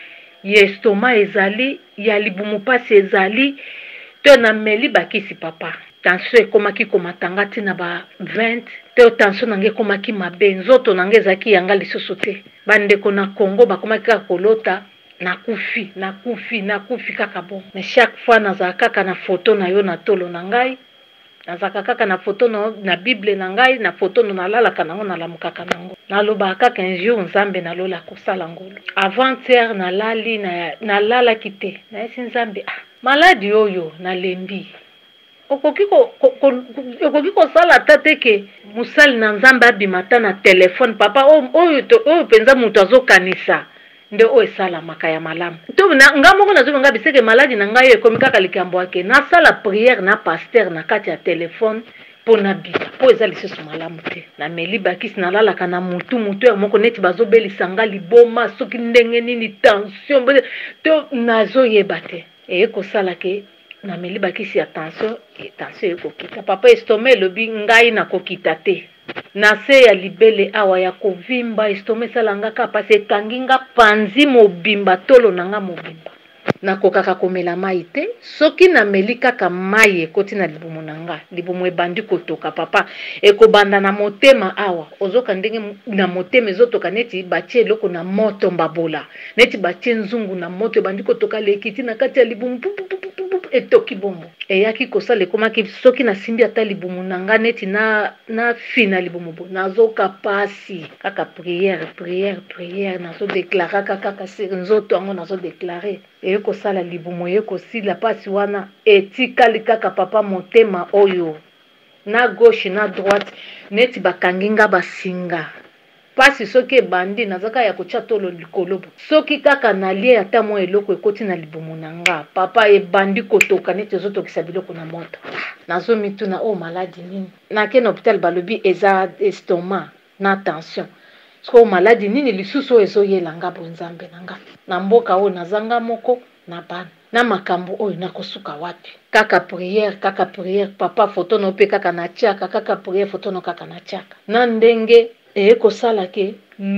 ya estomac ezali, ya libumu pasi ezali, to na meli bakisi papa tension ekomaki komatanga tina ba vingt, to tension nange komaki mabe, nzoto nange ezaki yanga lisusu te. Bandeko na Congo bakomaki kaka kolota na kufi na kufi na kufi kaka bon. Mais chaque fois naza kaka na photo na yo na tolo na ngai, naza kaka na photo na, na Bible na ngai, na photo no nalalaka nango nalamukaka nango. Naloba kaka un jour nzambe nalola kosala ngolo. Avant-hier nalali na nalala kite. Na esi nzambe ah maladi oyo na lembi. Okoki ko okoki ko sala tateke musali na nzambe abimata na telefone papa oyo oyo penza mutu azokanisa nde o esala makaya malamu. To na ngamoko nazo nga biseke maladi na ngai ekomi kaka likambo ake na sala prière na pasteur na kati ya telefone pona bika po eza lisusu malamu te. Na meli bakisi na lalaka na mutu mutu ya moko neti bazobelisa nga liboma soki ndenge nini tension to nazo yeba te. E kosala ke na meli bakisi ya tension e tension ekokita. Papa estomac lobi ngai na kokita te. Na se ya libele awa ya kovimba estomac salanga ka pase ekanginga panzi mobimba tolo nanga mobimba. Na kokaka komela mai te, soki na meli kaka mai ekoti na libumu nanga, libumu ebandi kotoka papa, ekobanda na motema awa, ozoka ndenge na motema ezotoka neti batie eloko na moto mbabola, neti batie nzungu na moto ebandi kotoka lekiti na kati ya libumu pu pu pu pu pu etoki bombo. Eyaki kosala ekomaki soki na simbi ata libumu nanga neti na na fina libumu bo, nazoka pasi kaka prière prière prière nazo déclarer kaka kaka nzoto ango nazo déclarer. E kosala libumu ye kosila pasi wana etikali kaka papa motema oyo na gauche na droite neti bakanginga basinga pasi soki ebandi nazaka ya kotia tolo likolo soki kaka na lie ata mo eloko ekoti na libumu nanga papa ebandi kotoka neti ezotokisa biloko na moto. Nazo mituna o maladi nini na ke na hôpital balobi eza estomac na tension. Sko maladi nini lisusu ezoyelanga bonzambe nanga na mboka o nazanga moko na bana na makambo oyo nakosuka wapi kaka prière kaka prière papa photo no pe kaka na tiaka kaka prière photo no kaka na tiaka na ndenge e kosala ke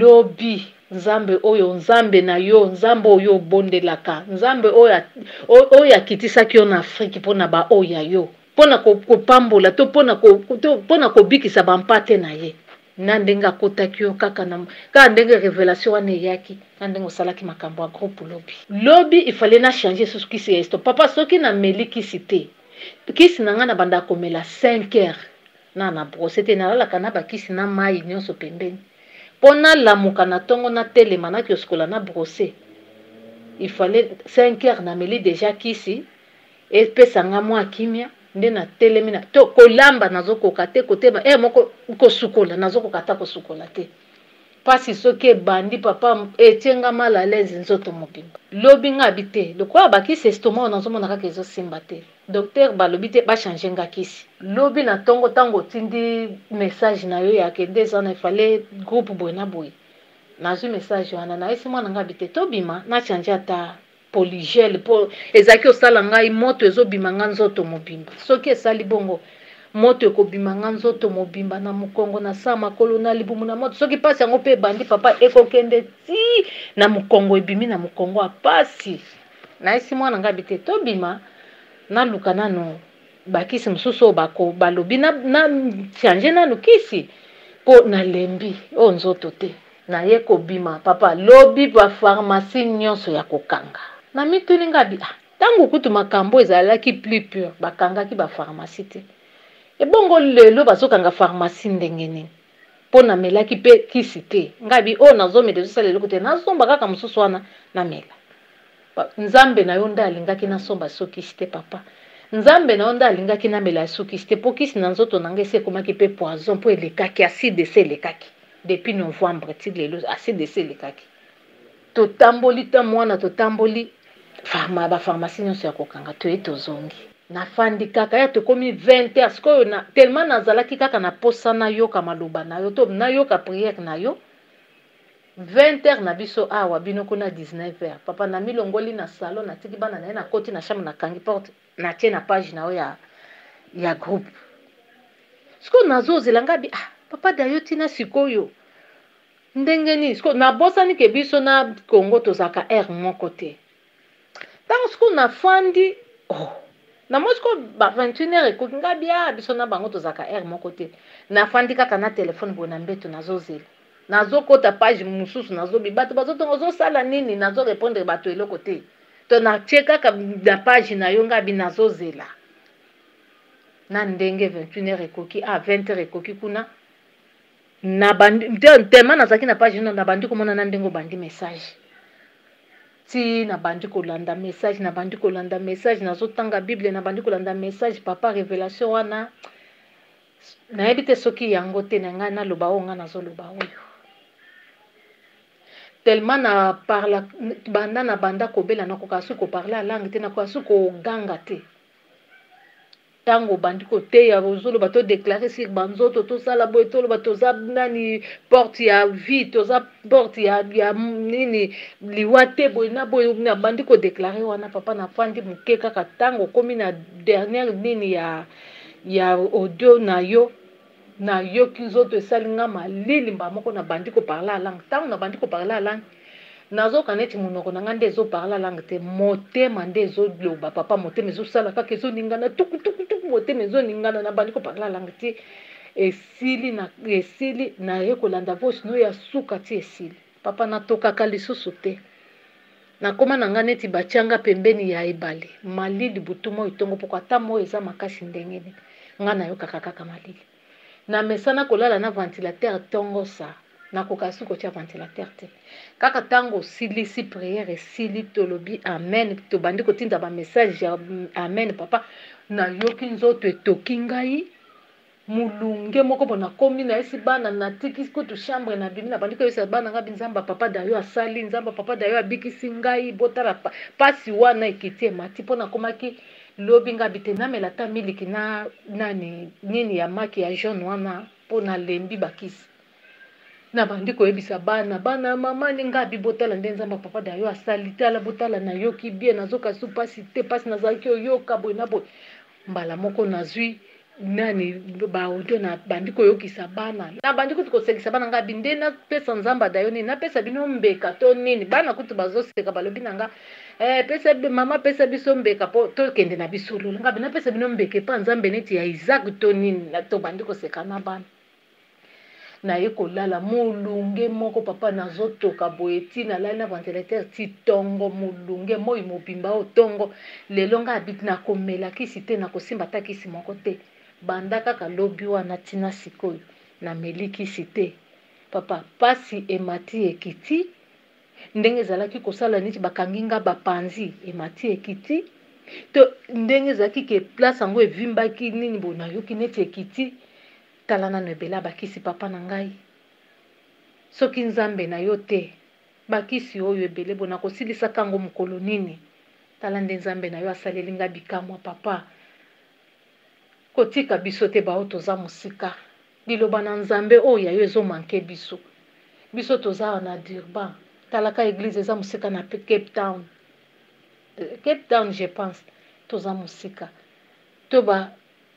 lobi nzambe oyo nzambe na yo nzambe oyo bondelaka nzambe oyo oyo akitisaki yo na Afrique pona ba oya yo pona kopambola to pona ko pona kobikisa bampate na ye. Na ndenga kotaki yo kaka na ka ndenge révélation wana yaki na ndenge osalaki makambo ya groupe lobi lobi il fallait na changer ce qui c'est stop papa soki na meli kisi te kisi nanga na banda komela cinq heures na na brosse te na lalaka na bakisi na mai nyonso pembeni pona lamuka na tongo na telema na kioskola na brosse il fallait cinq heures na meli déjà kisi et pesa nga mwa kimia nde na telemina to kolamba nazokoka te koteba eh moko kosukola nazokoka ta kosukola te pasi soki bandi papa etenga mal à l'aise nzoto mobimba lobi nga bite lokwa bakisi estomac nazomona kaka ezosimba te docteur balobi te ba changer nga kisi lobi na tongo tango tindi message na yo ya ke deux ans il fallait groupe boy na boy nazu message wana na esi mwana nga bite to bima na changer ata polygel po ezaki osala ngai moto ezobima nga nzoto mobimba soki esali bongo moto ekobima nga nzoto mobimba na mukongo na sa makolo na libumu na moto soki pasi yango mpe ebandi papa ekokende ti na mukongo ebimi na mukongo apasi nayesi mwana ngai bite tobima naluka nano bakisi mosusu oyo bako balobi na, na change nano kisi po nalembi oyo nzoto te naye kobima papa lobi bapharmacie nyonso ya kokanga na mituni ngabi ah, ntango kutu makambo ezalaki plus pure bakangaki bapharmacie te ebongo lelo bazokanga pharmacie ndenge nini mpo namelaki mpe kisi te ngabi oyo nazomela ezosala eloko te nazomba kaka mosusu wana namela nzambe na yo nde alingaki nasomba so kisi te papa nzambe na yo nde alingaki namela so kisi te mpo kisi na nzoto na ngai esi ekomaki mpe poison mpo elekaki acide esi elekaki depuis novembre ti lelo acide esi elekaki totamboli ta mwana totamboli farma bapharmacie nyonso ya kokanga toye tozongi nafandi kaka ya tokomi vingt heures sikoyo na tellement nazalaki kaka na posa nayoka maloba na yo to nayoka priere na yo vingt heures na biso awa bino kuna dix-neuf heures papa na milongoli na salon natiki bana na ye na koti na chambre nakangi porte natie na page na yo ya, ya groupe sikoyo nazozela ngabi ah, papa dayo tina sikoyo ndenge nini sikoyo nabosani ke biso na Congo tozalaka aire moko te ntango sikoyo nafandi oh, na moi sikoyo ba vingt et une heures ekoki ngabi ah, biso na bango tozalaka aire moko te nafandi kaka na telefone boye na mbeto nazozela nazokota page mosusu nazobi bato bazotonga ozosala nini nazorepondre bato eloko te to natie kaka na page na yo ngabi nazozela na ndenge vingt et une heures ekoki ah, vingt heures ekoki kuna na bandi tema nazalaki na page no na bandi komona na ndenge obandi message ti na bandi kolanda message na bandi kolanda message nazotanga bible na bandi kolanda message papa révélation wana nayebi te soki yango te na ngai naloba oyo ngai nazoloba oyo tellement na parla banda na banda kobela nakoka su koparla langue te nakoka su koganga te tango bandi koteya ozoloba to déclarer sur banzoto tosala boye toloba toza nani porte ya vie toza porte ya, ya nini liwa te boye na boye na bandi kodéclarer wana papa nafandi moke kaka tango komi na dernière nini ya ya audio na yo na yo kizoto esali nga malili mba moko na bandi koparla langue tango na bandi koparla langue nazoka neti monoko na nga nde ezoparla langue te motema nde ezoloba papa motema ezosala kaka ezoningana tukutukutuku motema ezoningana na bandi koparla langue te esili na esili naye kolanda voice no ya suka ti esili papa natokaka lisusu te nakoma na nga neti batianga pembeni ya ebale malili butu mo itongo poko ata mo eza makasi ndenge nini nga nayokaka kaka malili na mesana kolala na ventilateur tongo sa nakoka su kotia ventilateur te kaka tango silisi prière esili tolobi amen tobandi kotinda ba message ya amen papa nayoki nzoto etoki ngai mulunge moko bona komi na esi bana natiki kutu chambre na bimi na bandi koyesa bana nga binzamba papa dayo asali nzamba papa dayo abikisi ngai botala pa, pasi wana ekiti mati pona komaki lobi nga bitenamela ta miliki na nani nini ya maki ya jaune wana pona lembi bakisi na bandi koyebisa bana bana mama ni ngabi botala nde nzamba papa dayo asali tala botala na yoki bien nazoka su pasi te pasi nazalaki oyoka boy na boy mbala moko nazwi nani ba audio na bandi koyokisa bana na bandi kutu kosekisa bana ngabi nde na pesa nzamba dayo ni na pesa bino mbeka to nini bana kutu bazoseka balobi nanga eh pesa mama pesa biso mbeka po to kende na bisolo ngabi na pesa bino mbeke pa nzambe neti ya Isaac to nini na to bandi koseka na bana na ye kolala mulunge moko papa nazotoka boeti na lala na ventilateur ti tongo mulunge moi mobimba o tongo lelo nga abit na komela kisi te na kosimba ta kisi moko te banda kaka lobi wana tina sikoyo na meli kisi te papa pasi emati ekiti ndenge ezalaki kosala niti bakangi nga bapanzi emati ekiti to ndenge ezalaki ke place yango evimbaki nini bo nayoki neti ekiti tala nano ebela bakisi papa na ngai soki nzambe na yo te bakisi oyo ebele bona kosilisa kango mokolo nini tala nde nzambe na yo asaleli nga bikamwa papa kotika biso te bao toza mosika liloba na nzambe oyo ya yo ezomanke biso biso toza na Durban talaka église eza mosika na Cape Town Cape Town je pense toza musika to ba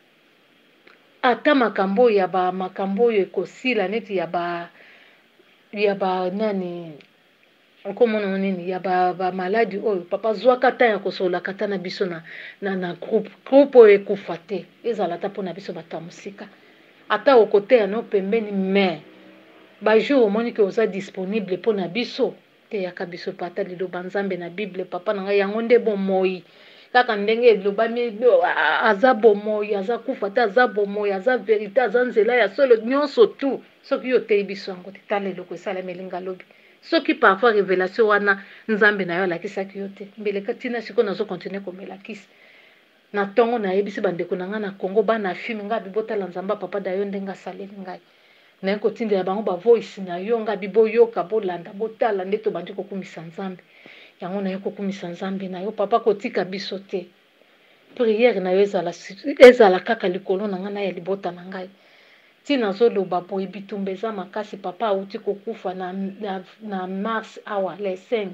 ata makambo ya ba makambo yo ekosila neti ya ba ya ba nani okomona nini ya ba, ba maladi oyo papa zwaka ta ya kosola kata na biso na na, na groupe groupe oyo ekufa te ezala ta mpona biso bato ya musika ata okoteya no pembeni mais bajour omoni ke oza disponible mpona biso teyaka biso pata liloba nzambe na bible papa na ngai yango nde bomoi kaka ndenge elobami aza bomoi aza kufa te aza bomoi aza verité aza nzela ya solo nyonso tu soki yo oteyi biso yango te tala eloko esalami elinga lobi soki parfois révélation wana nzambe na yo alakisaki yo te mbeleka ntina sikoyo nazokontinue komelakisa na ntongo nayebisi bandeko na ngai na Congo bana filme ngai bibotala nzamba papa da yo ndenge asaleli ngai naye kotindela bango bavoice na yo ngai biboyoka bolanda botala nde tobandi kokumisa nzambe yango naye kokumisa nzambe na yo papa kotika biso te priere na yo ezala, ezala kaka likolo na ngai na ya libota na ngai ntina azoloba boye bitumba eza makasi papa auti kokufa na, na, na mars awa le cinq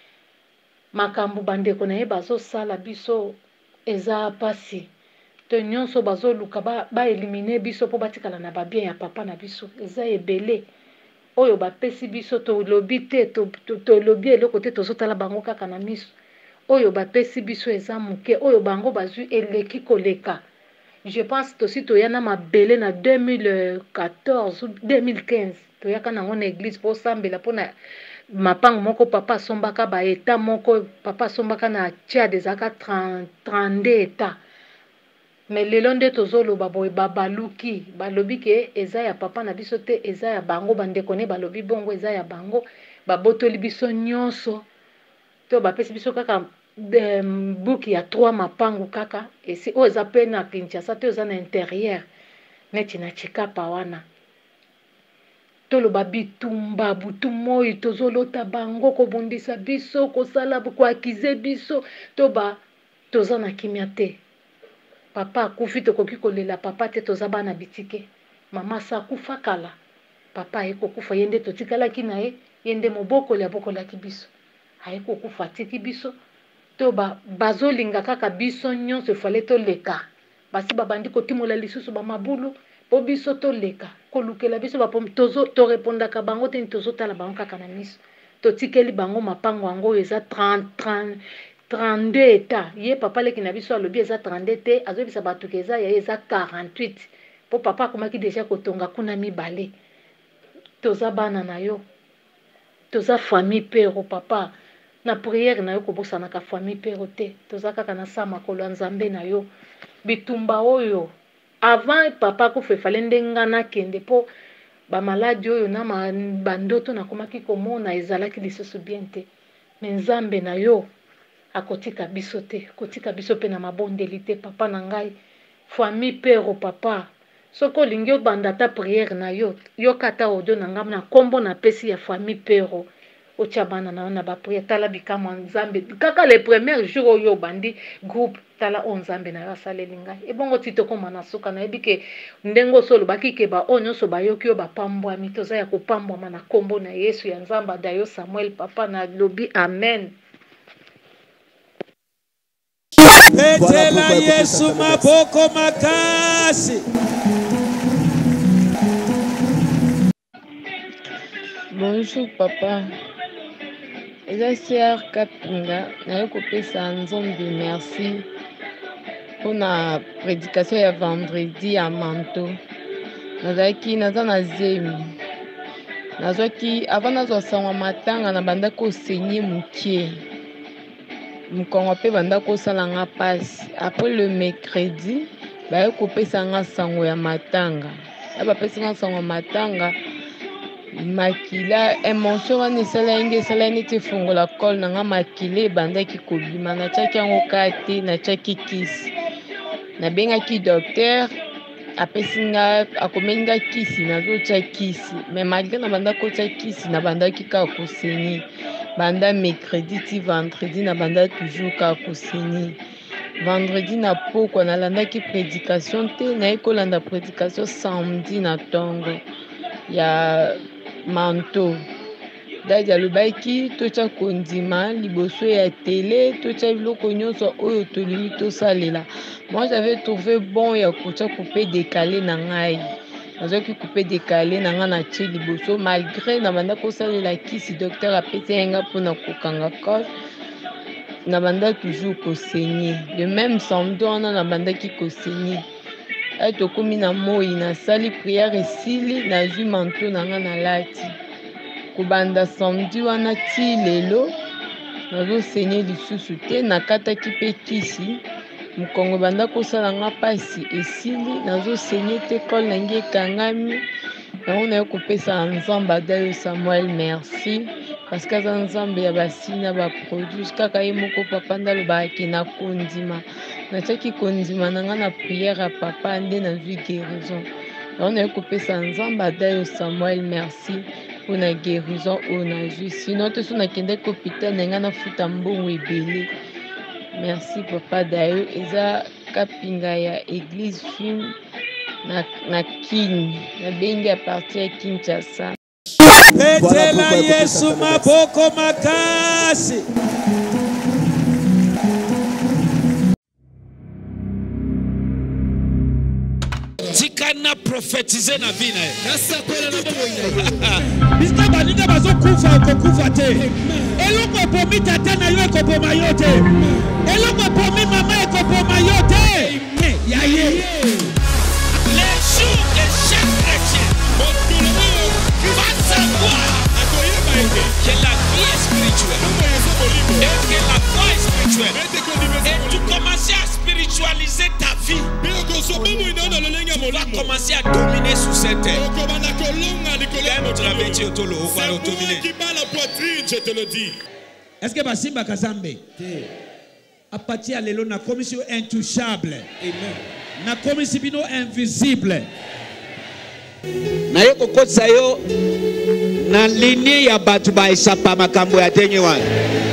makambo bandeko na ye bazosala biso eza pasi to nyonso bazoluka baelimine ba biso mpo batikala na babien ya papa na biso eza ebele oyo bapesi biso tolobi te tolobi eloko te tozotala bango kaka na miso oyo bapesi biso eza moke oyo bango bazwi eleki koleka je pense tosi toya na mabele na deux mille quatorze ou deux mille quinze toyaka nango na église mpo osambela mpona mapango moko papa asombaka baeta moko papa asombaka na Tchad ezalaka trente-deux eta mais lelo nde tozoloba boye babaluki balobi ke eza ya papa na biso te eza ya bango bandeko ne balobi bongo eza ya bango babotoli biso nyonso to bapesi biso kaka buki ya trois mapango kaka esi oyo eza mpe na Kinshasa te eza na intérieur neti na chikapa wana toloba bitumba butu moi tozolota bango kobundisa biso kosala koakize biso toba toza na kimia te papa akufi tokoki kolela papa te toza bana bitike mama sa akufa kala papa ayekokufa ye nde totikalaki na ye ye nde mobokoli abokolaki biso ayekokufa atiki biso to bazolinga kaka biso nyonso efale toleka basi babandi kotimola lisusu bamabulu po biso toleka kolukela biso torepondaka bango te tozotala bango kaka na miso totikeli bango mapango yango oyo eza trente, trente-deux eta ye papa leki na biso alobi eza trente-deux te azobisa bato ke eza ya eza quarante-huit po papa akomaki deja kotonga kuna mibale toza bana na yo toza famille pero papa na priere na yo kobosanaka famille pero te toza kaka na sa makolo ya nzambe na yo bitumba oyo avant papa kofefale ndenga nakende po bamaladi oyo na bandoto nakomaki komona ezalaki lisusu bien te me nzambe na yo akotika biso te kotika biso pe na mabondeli te papa na ngai famille pero papa soko olingi obanda ta priere na yo yokata audio na ngai na kombo na pesi ya famille pero otia bana na yo na bapriere tala bikamwa nzambe kaka le premier jour oyo obandi groupe tala o nzambe na yo asaleli ngai ebongo ti tokóma na suka nayebi ke ndenge oso olobaki ke baoyo nyonso bayoki oyo bapambwami toza ya kopambwama na kombo na yesu ya nzambe adayo samuel papa na lobi amen. Petela Yesu maboko makasi. Bonjour papa. Eza Sœur Kapinga, naye kopesa nzambe merci pour na prédication ya vendredi à Manto. Nazaki naza na zemi. Nazwaki avant nazwa sangwa matanga na banda ko saigner mukie. Mukongo pe banda ko sala nga passe. Après le mercredi, baye kopesa nga sango ya matanga. Aba pesa nga sango matanga. Makila émotion wana esala yenge esala neti fungola kol na nga makila ebandaki kobima natiaki yango kate natiaki kisi nabengaki docteur apesi nga akomeli nga kisi nazotia kisi mais malgré nabanda kotia kisi nabandaki kaka kosaigner banda mercredi ti vendredi nabanda toujours kaka kosaigner vendredi na pokwa nalandaki prédication te naye kolanda prédication samedi na ntongo ya Manto dadi alobaki tocha kondima liboso ya télé tocha biloko nyonso oyo tolingi tosalela. Moi j'avais trouvé bon ya kocha couper décalé na ngai nazaki couper décalé na nga na tie liboso malgré na banda kosalela kisi docteur apesi yenga mpona kokanga col na banda toujours kosaigner le même samedi wana na bandaki kosaigner ay tokomi na moi nasali prière esili nazwi manteau na nga nalati kobanda samedi wana ti lelo nazosaigner lisusu te nakataki mpe kisi mokongo banda kosala nga pasi esili nazosaigner te kole nangi ekangami yango naye kopesa nzambe adayo Samuel merci parce que aza nzambe ya basi na baproduce kaka ye moko papa ndalobaki na kondima natiaki kondima na nga na prière ya papa nde nazwi guérison yango naye kopesa nzambe adayo Samuel merci mpona guérison oyo nazwi sino te so nakendaki hôpital na nga nafuta mbongo ebele. Merci papa dayo eza kapinga ya église film na na Kin na bengi à partir ya Kinshasa. Petela Yesu maboko makasi. Tikana prophétiser na vie na ye. Nasakola na bobo ina. Biska baninga bazokufa okokufa te. Eloko epomi tata na yo ekopoma yo te. Eloko epomi mama ekopoma yo te. Yaye. Les jours de chaque chrétien va savoir que la vie est spirituelle et que la foi est spirituelle. Et tu commences à spiritualiser ta vie. Tu vas commencer à dominer sur cette terre. C'est moi qui bats la poitrine, je te le dis. Est-ce que Basimba Kazambe à partir à l'élo na commission intouchable, na commission bino invisible. Na yo kokotsa yo na ligne ya batu ba isapa makambo ya tenye wana.